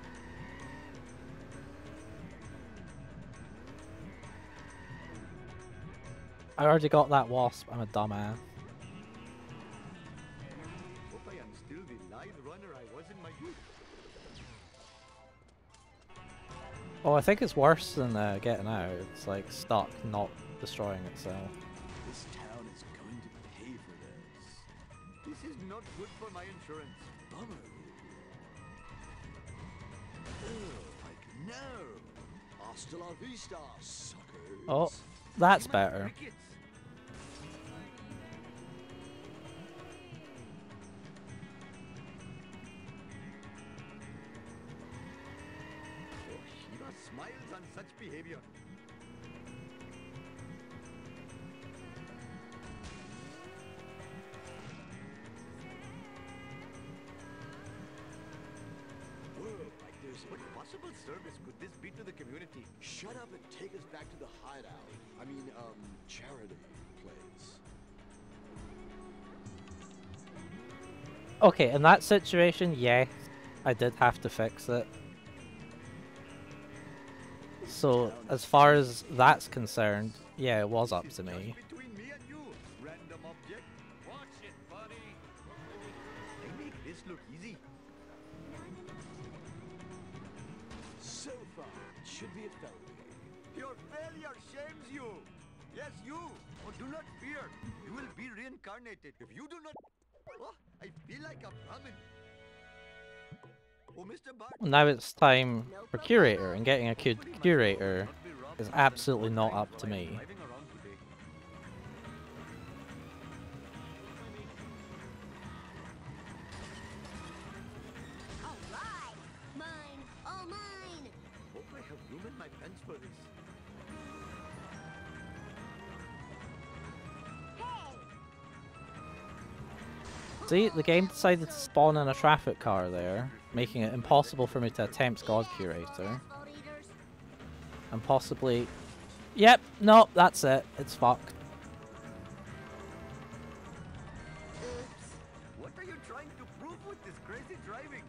I already got that wasp, I'm a dumbass. Hope I am still the lithe runner I was in my youth. Oh, I think it's worse than getting out. It's like stuck, not destroying itself. This town is going to pay for this. This is not good for my insurance. Bummer. Oh, like no. Hasta la vista, suckers. Oh, that's Human better. crickets. Oh, Shiva smiles on such behavior. Whoa, like there's What possible service could this be to the community? Shut up and take us back to the hideout. I mean, charity place. Okay, in that situation, yes, I did have to fix it. So, as far as that's concerned, yeah, it was up to me. Between me and you, random object. Watch it, buddy. They make this look easy. So far, it should be a felony. Your failure shames you. Yes, you. Oh, do not fear. You will be reincarnated. If you do not... Oh, I feel like a ramen. Oh, Mr. Bart. Now it's time for curator, and getting a good curator is absolutely not up to me. Driving around today. All right. Mine. All mine. Hope I have room in my pants for this. See, the game decided to spawn in a traffic car there, making it impossible for me to attempt God Curator. Asphalt eaters. And possibly... Yep, no, that's it. It's fucked. Oops. What are you trying to prove with this crazy driving?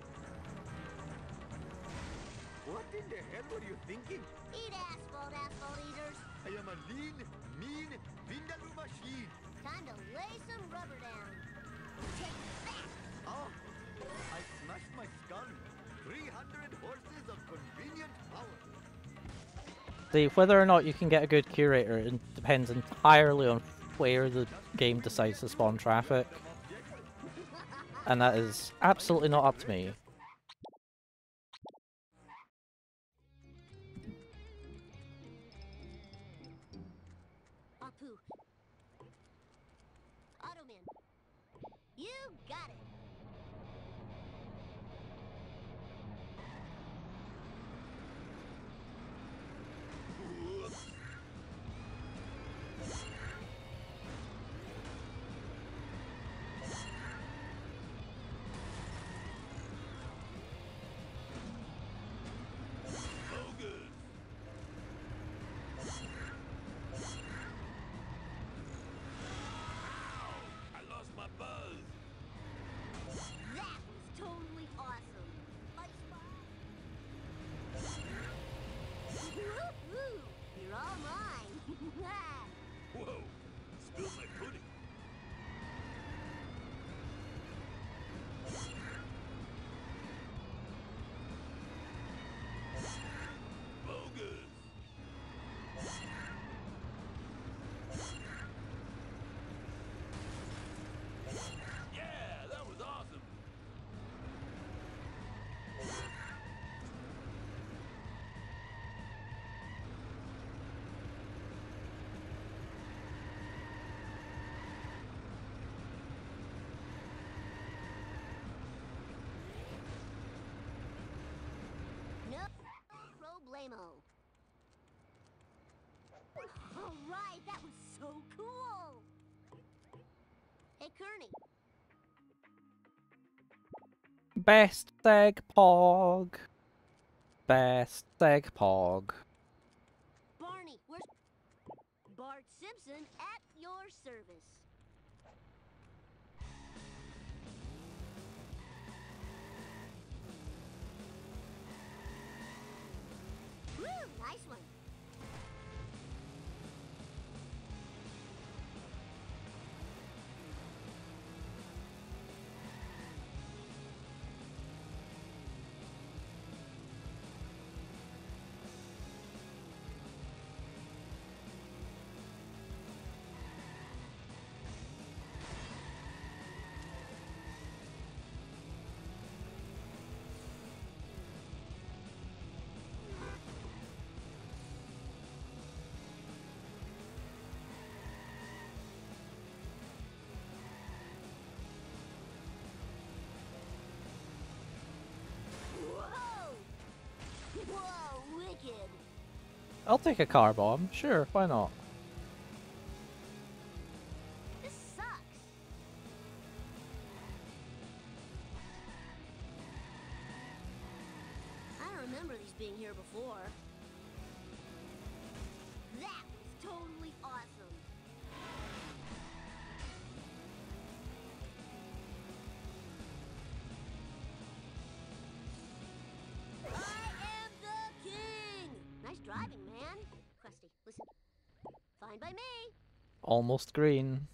What in the hell were you thinking? Eat asphalt, asphalt eaters. I am a lean, mean, vindaloo machine. Time to lay some rubber down. Take that. Oh, I smashed my skull. 300 horses of convenient power. See, whether or not you can get a good curator it depends entirely on where the game decides to spawn traffic. And that is absolutely not up to me. Apu. Automan. You got it. I lost my buzz. That was totally awesome. Ice bomb. Woo-hoo. You're all mine. Whoa, spilled my pudding. Bogus. Yeah, that was awesome. No problemo. All right, that was so cool. Hey, Kearney. Best Seg Pog. Best Seg Pog. Barney, where's Bart Simpson at your service? Woo, nice one. I'll take a car bomb. Sure, why not? This sucks. I don't remember these being here before. That was totally awesome. I am the king! Nice driving, man. Krusty, listen. Fine by me. Almost green.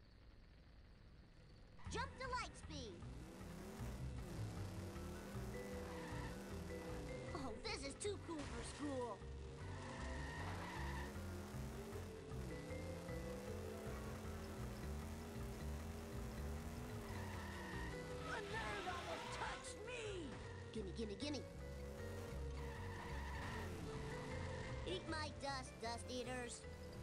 Jump to light speed. Oh, this is too cool for school. The nerd almost touched me! Gimme, gimme, gimme. Eat my dust, dust eaters.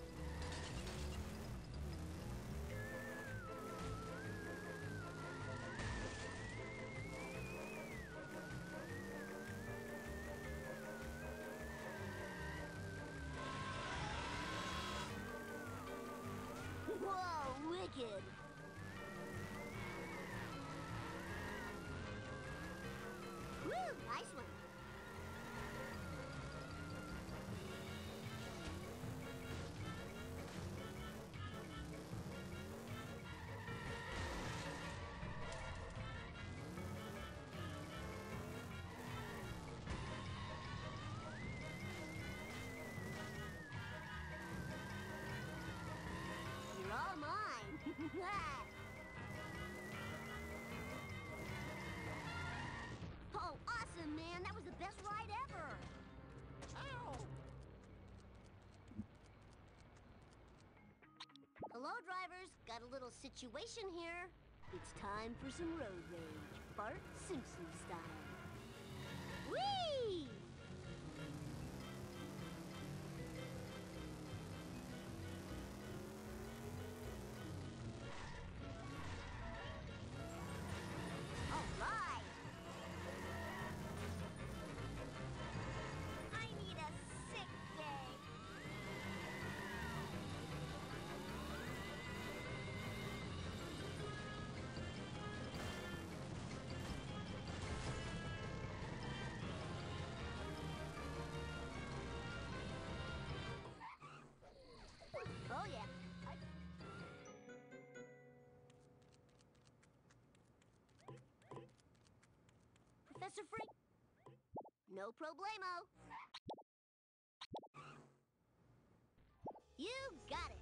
Whoa, wicked. Woo, nice one. You're all mine. Oh, awesome, man. That was the best ride ever. Ow! Hello, drivers. Got a little situation here. It's time for some road rage. Bart Simpson style. Whee! All right. I need a sick day. Oh yeah. Professor Freak. No problemo. You got it.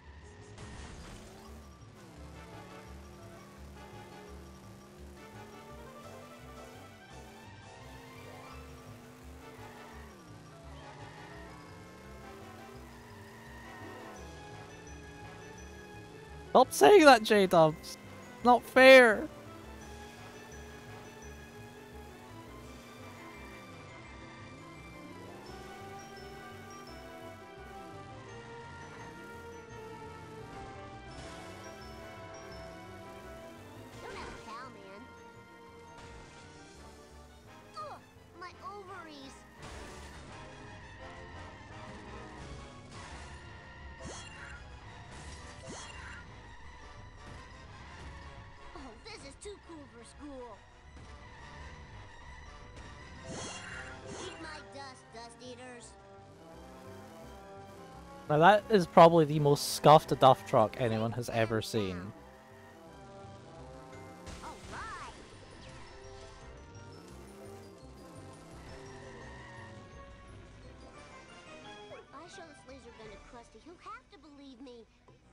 Stop saying that, J-Dubs. Not fair. Don't have a cow, man. Ugh, my ovaries. Oh, this is too cool for school. Eat my dust, dust eaters. Now that is probably the most scuffed duff truck anyone has ever seen. All right. If I show this laser gun to Krusty, he'll have to believe me.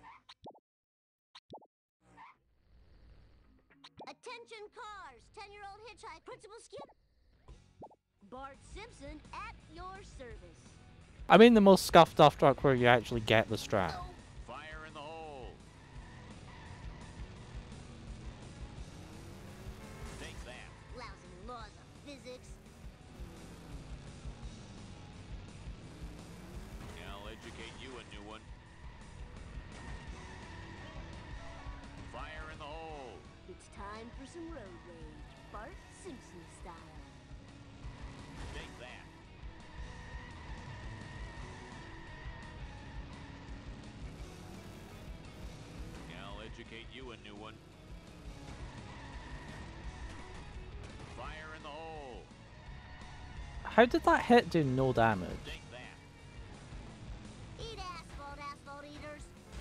Attention cars! 10-year-old hitchhike, Principal Skip. Bart Simpson at your service. I mean the most scuffed duff truck where you actually get the strap. Fire in the hole. Take that. Lousy laws of physics. I'll educate you a new one. Fire in the hole. It's time for some road rage. Bart Simpson style. Take that. get you a new one. Fire in the hole. How did that hit do no damage? Take that. Eat asphalt, asphalt eaters.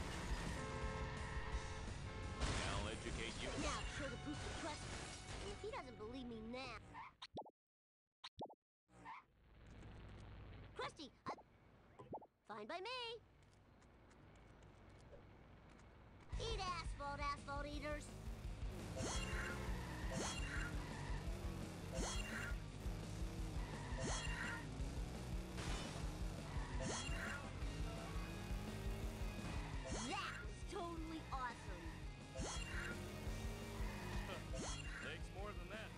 I'll educate you. Now show the proof to trust me. And if he doesn't believe me now... Krusty, fine by me. Eat asphalt, asphalt eaters. That was totally awesome. Takes more than that.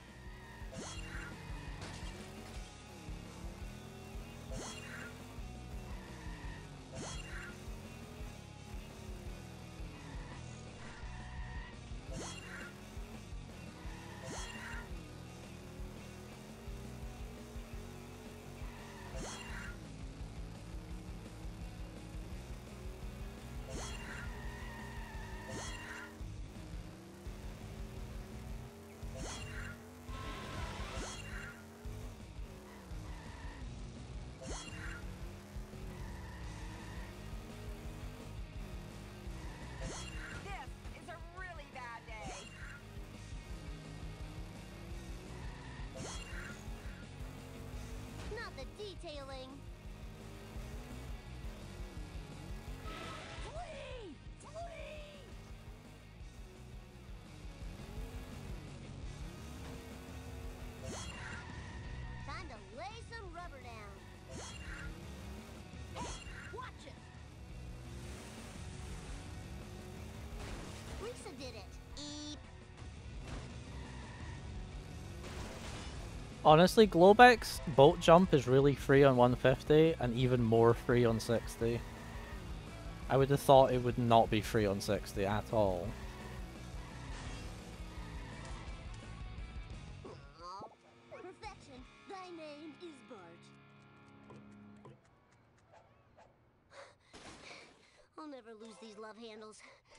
This is a really bad day. Not the detailing. Flee! Flee! Time to lay some rubber down. Hey, watch it. Lisa did it. Eep. Honestly, Globex boat jump is really free on 150 and even more free on 60. I would have thought it would not be free on 60 at all. Aw, perfection. Thy name is Bart. I'll never lose these love handles.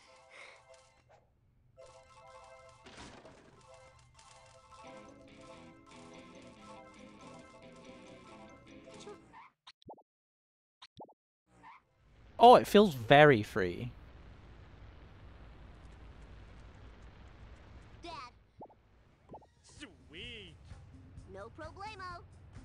Oh, it feels very free. Dad, Sweet. no problemo.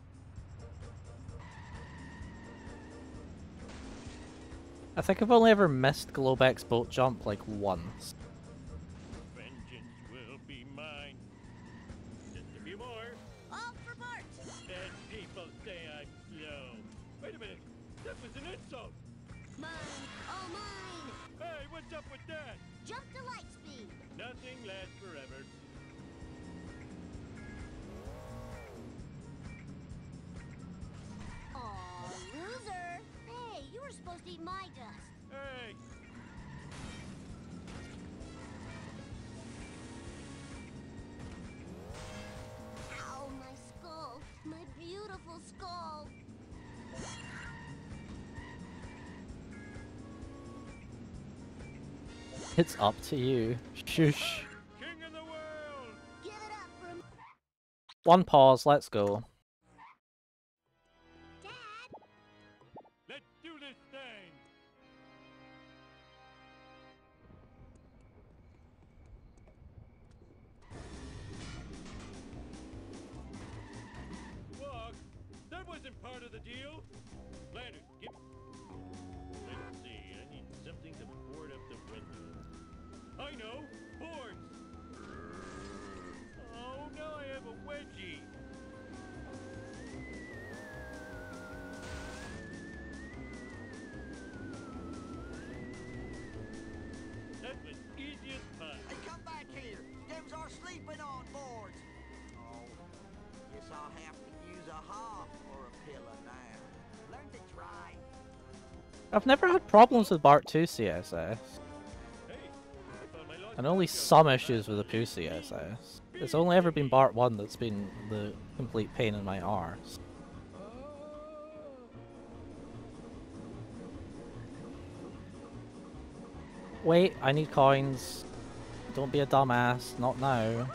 I think I've only ever missed Globex boat jump like once. Vengeance will be mine. Just a few more. All for Bart. And people say I'm slow. Wait a minute. That was an insult. Mine, all mine. Hey, what's up with that? Jump to light speed. Nothing lasts forever. Aw, loser. Hey, you were supposed to eat my dust. Hey, Ow, my skull. My beautiful skull. It's up to you. Shush. king of the world. Give it up for him. One pause, let's go. Dad. Let's do this thing. Walk. That wasn't part of the deal. Lantern, give. Let's see. I need something to board up the window. I know. Boards. Oh, now I have a wedgie. That was easy as pie. Hey, come back here. Them's our sleeping on boards. Oh, guess I'll have to use a hop or a pillow now. Learn to try. I've never had problems with Bart 2 CSS, Hey, I found my lost and only shotgun. some issues with the Poo CSS. It's only ever been Bart 1 that's been the complete pain in my arse. Wait, I need coins. Don't be a dumbass. Not now.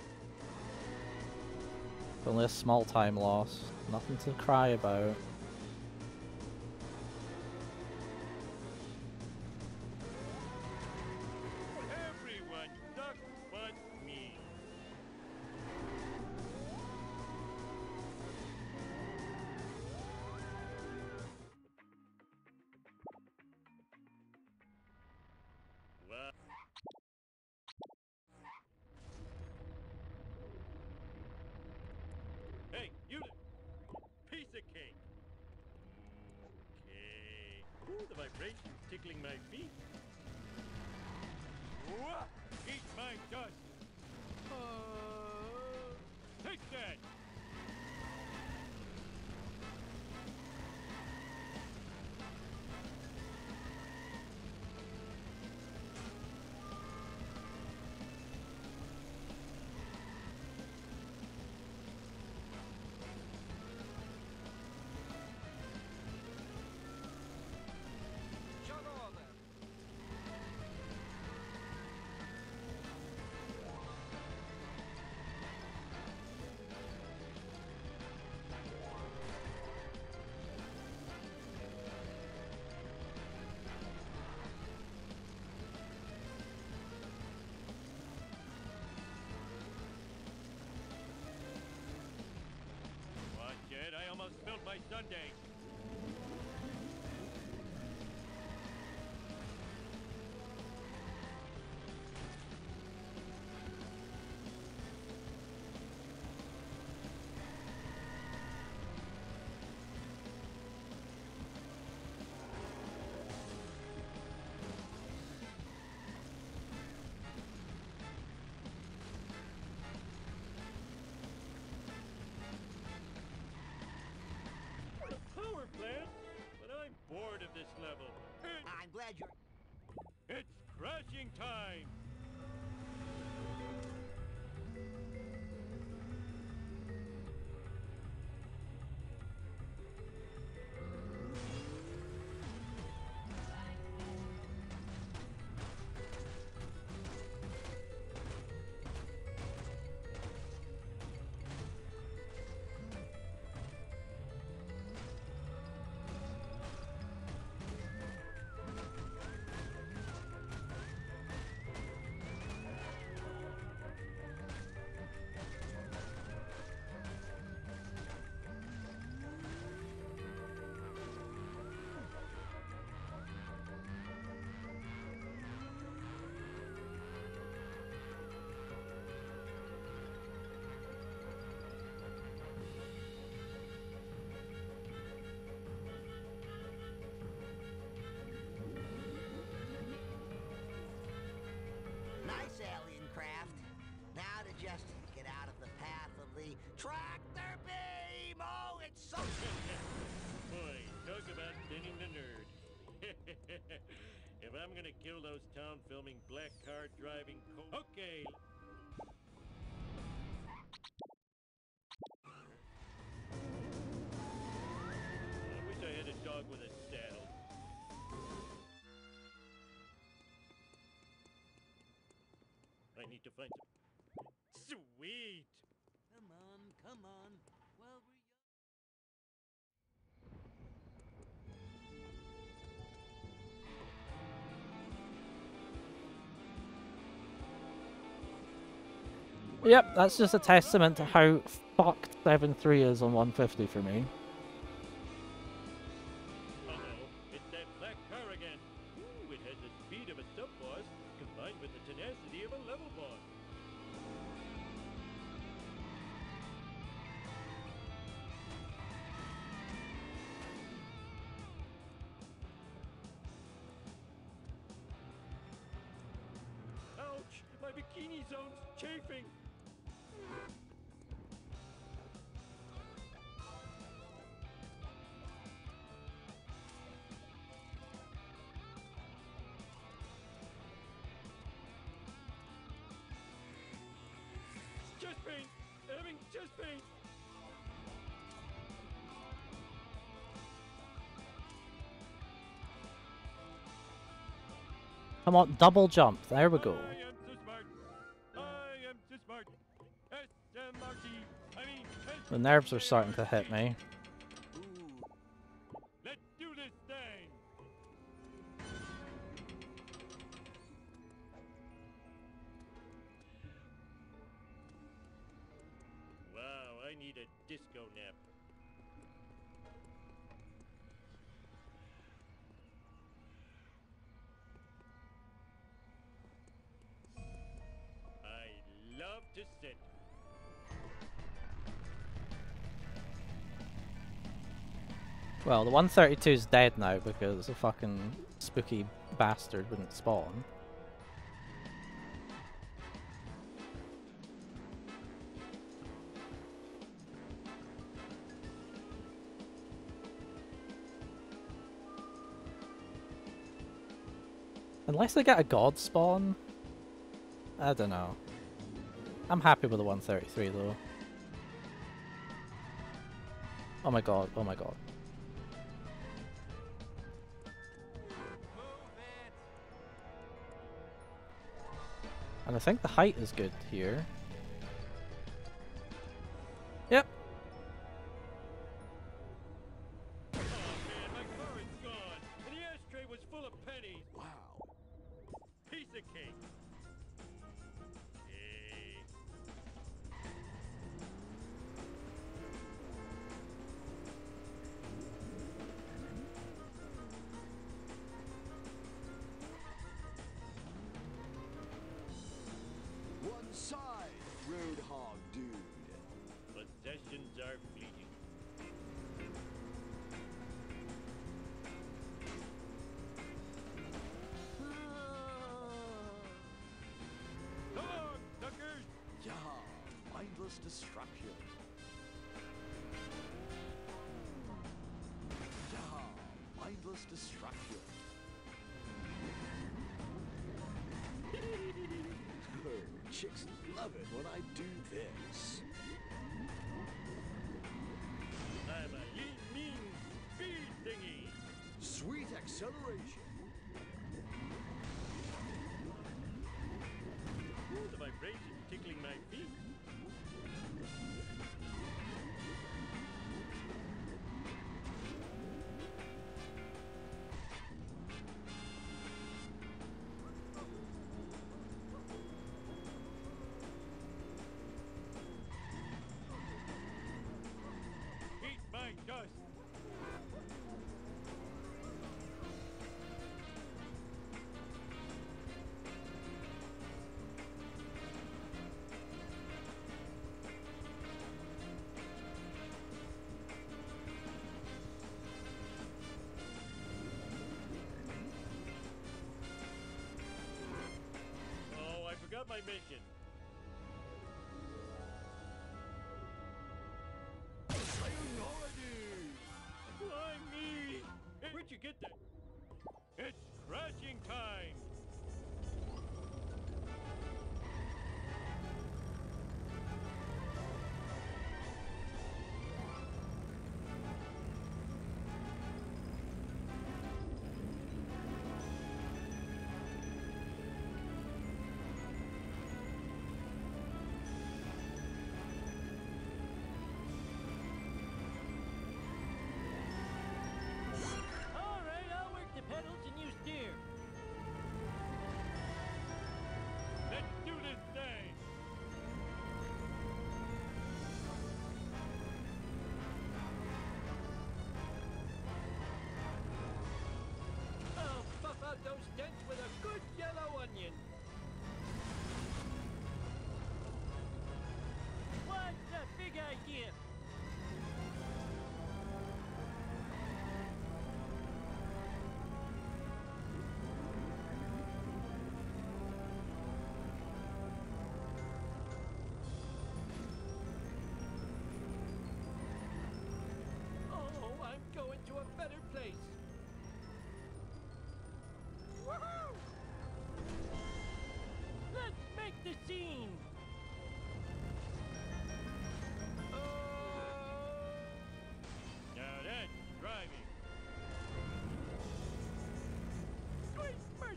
Only a small time loss. Nothing to cry about. Everyone sucks but me. What? Hey, you piece of cake. Okay. Ooh, the vibration's tickling my feet. Whoa! Eat my dust. Take that. Watch it, I almost spilled my sundae. Power plant, but I'm bored of this level. I'm glad you're... It's crashing time! Nice alien craft. Now to just get out of the path of the tractor beam. Oh, it's so... Boy, talk about thinning the nerd. If I'm gonna kill those town filming black car driving okay. I wish I had a dog with a saddle. I need to find some... Sweet! Come on, come on. Well, we're young. Yep, that's just a testament to how fucked 7.3 is on 150 for me. Uh-oh, it's that black car again. Ooh, it has the speed of a sub-boss combined with the tenacity of a level boss. Ouch! My bikini zone's chafing! Chest pain! Having chest pain! Come on, double jump. There we go. I am so smart. I am so smart. S-M-R-T. I mean, The nerves are starting to hit me. let's do this thing. Wow, I need a disco nap. I love to sit. Well, the 132 is dead now because a fucking spooky bastard wouldn't spawn. Unless they get a god spawn? I don't know. I'm happy with the 133 though. Oh my god, oh my god. And I think the height is good here. Yep. Oh man, my car is gone, and the ashtray was full of pennies. Wow. Piece of cake. Hey. One side, Roadhog dude. Possessions are fleeting. Come on, suckers! Yeah, mindless destruction. Yeah, mindless destruction. Chicks love it when I do this. I'm a mean speed thingy. Sweet acceleration. Ooh, the vibration tickling my feet. Eat my dust. Oh, I forgot my mission. Fly me! Where'd you get that? It's crashing time!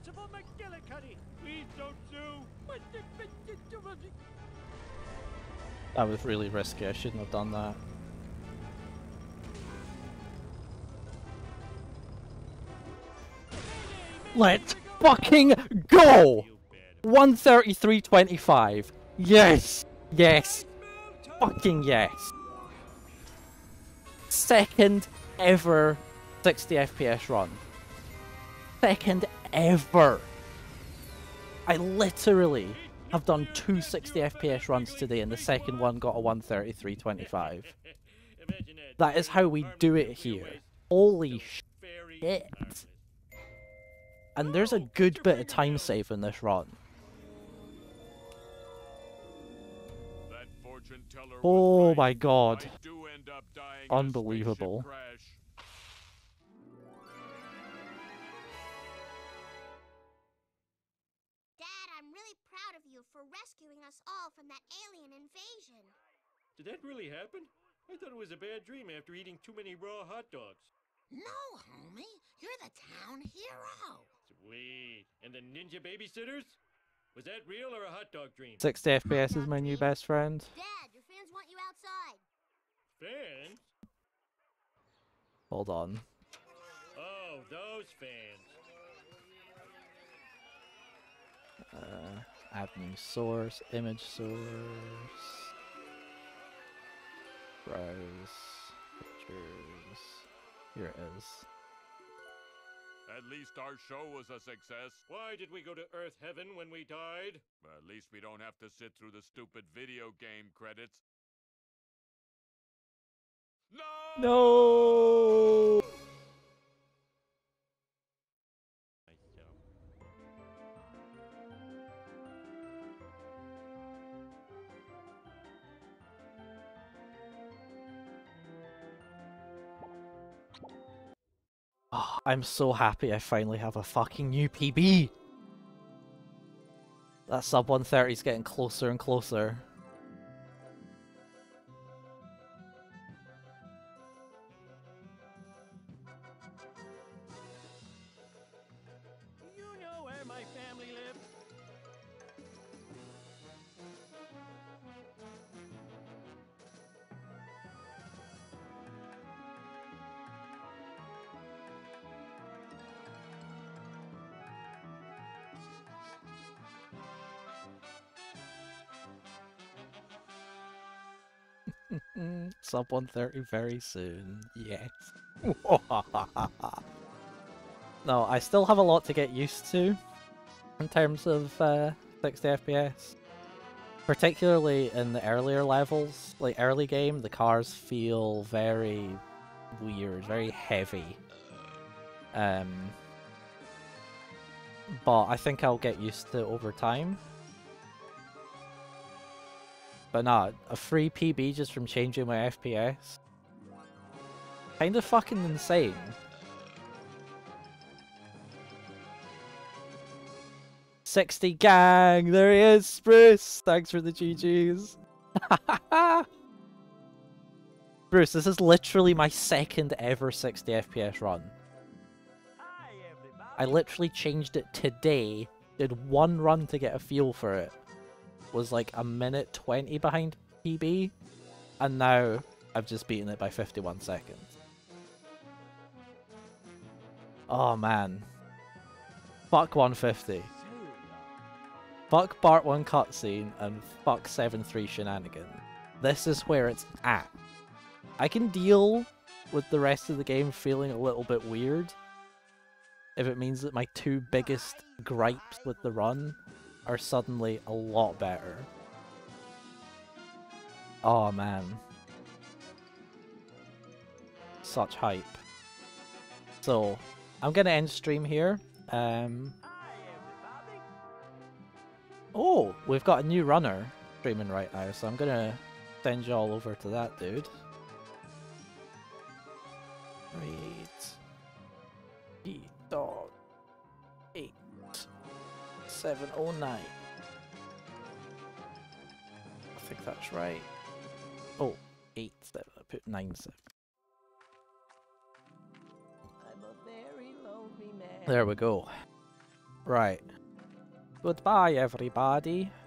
Principal McGillicuddy, please don't sue. That was really risky. I shouldn't have done that. Let's fucking go! 133.25. Yes! Yes! Fucking yes! Second ever 60 FPS run. Second ever! I literally have done 2 60 FPS runs today and the second one got a 133.25. That is how we do it here. Holy shit! And there's a good bit of time save in this run. Oh my god. Unbelievable. Dad, I'm really proud of you for rescuing us all from that alien invasion. Did that really happen? I thought it was a bad dream after eating too many raw hot dogs. No, homie. You're the town hero. Sweet. And the ninja babysitters? Was that real or a hot dog dream? 60 FPS is my new best friend. Dad, your fans want you outside. Fans? Hold on. Oh, those fans. Add new source, image source. Browse. Pictures. Here it is. At least our show was a success. Why did we go to Earth Heaven when we died? At least we don't have to sit through the stupid video game credits. No! No! Oh, I'm so happy I finally have a fucking new PB! That sub 130 is getting closer and closer. You know where my family lives? Sub 130 very soon. Yes. No, I still have a lot to get used to in terms of 60 FPS. Particularly in the earlier levels, like early game, the cars feel very weird, very heavy. But I think I'll get used to it over time. But nah, a free PB just from changing my FPS. Kinda fucking insane. $60 gang! There he is, Spruce! Thanks for the GGs. Bruce, this is literally my second ever 60 FPS run. I literally changed it today, did one run to get a feel for it. Was like a minute 20 behind PB, and now I've just beaten it by 51 seconds. Oh man. Fuck 150. Fuck Part 1 cutscene and fuck 7-3 shenanigans. This is where it's at. I can deal with the rest of the game feeling a little bit weird if it means that my two biggest gripes with the run are suddenly a lot better. Oh man. Such hype. So, I'm gonna end stream here. Oh, we've got a new runner streaming right now, so I'm gonna send you all over to that dude. Read. Dog. 8709. I think that's right. Oh, 87. I put 97. I'm a very lonely man. There we go. Right. Goodbye, everybody.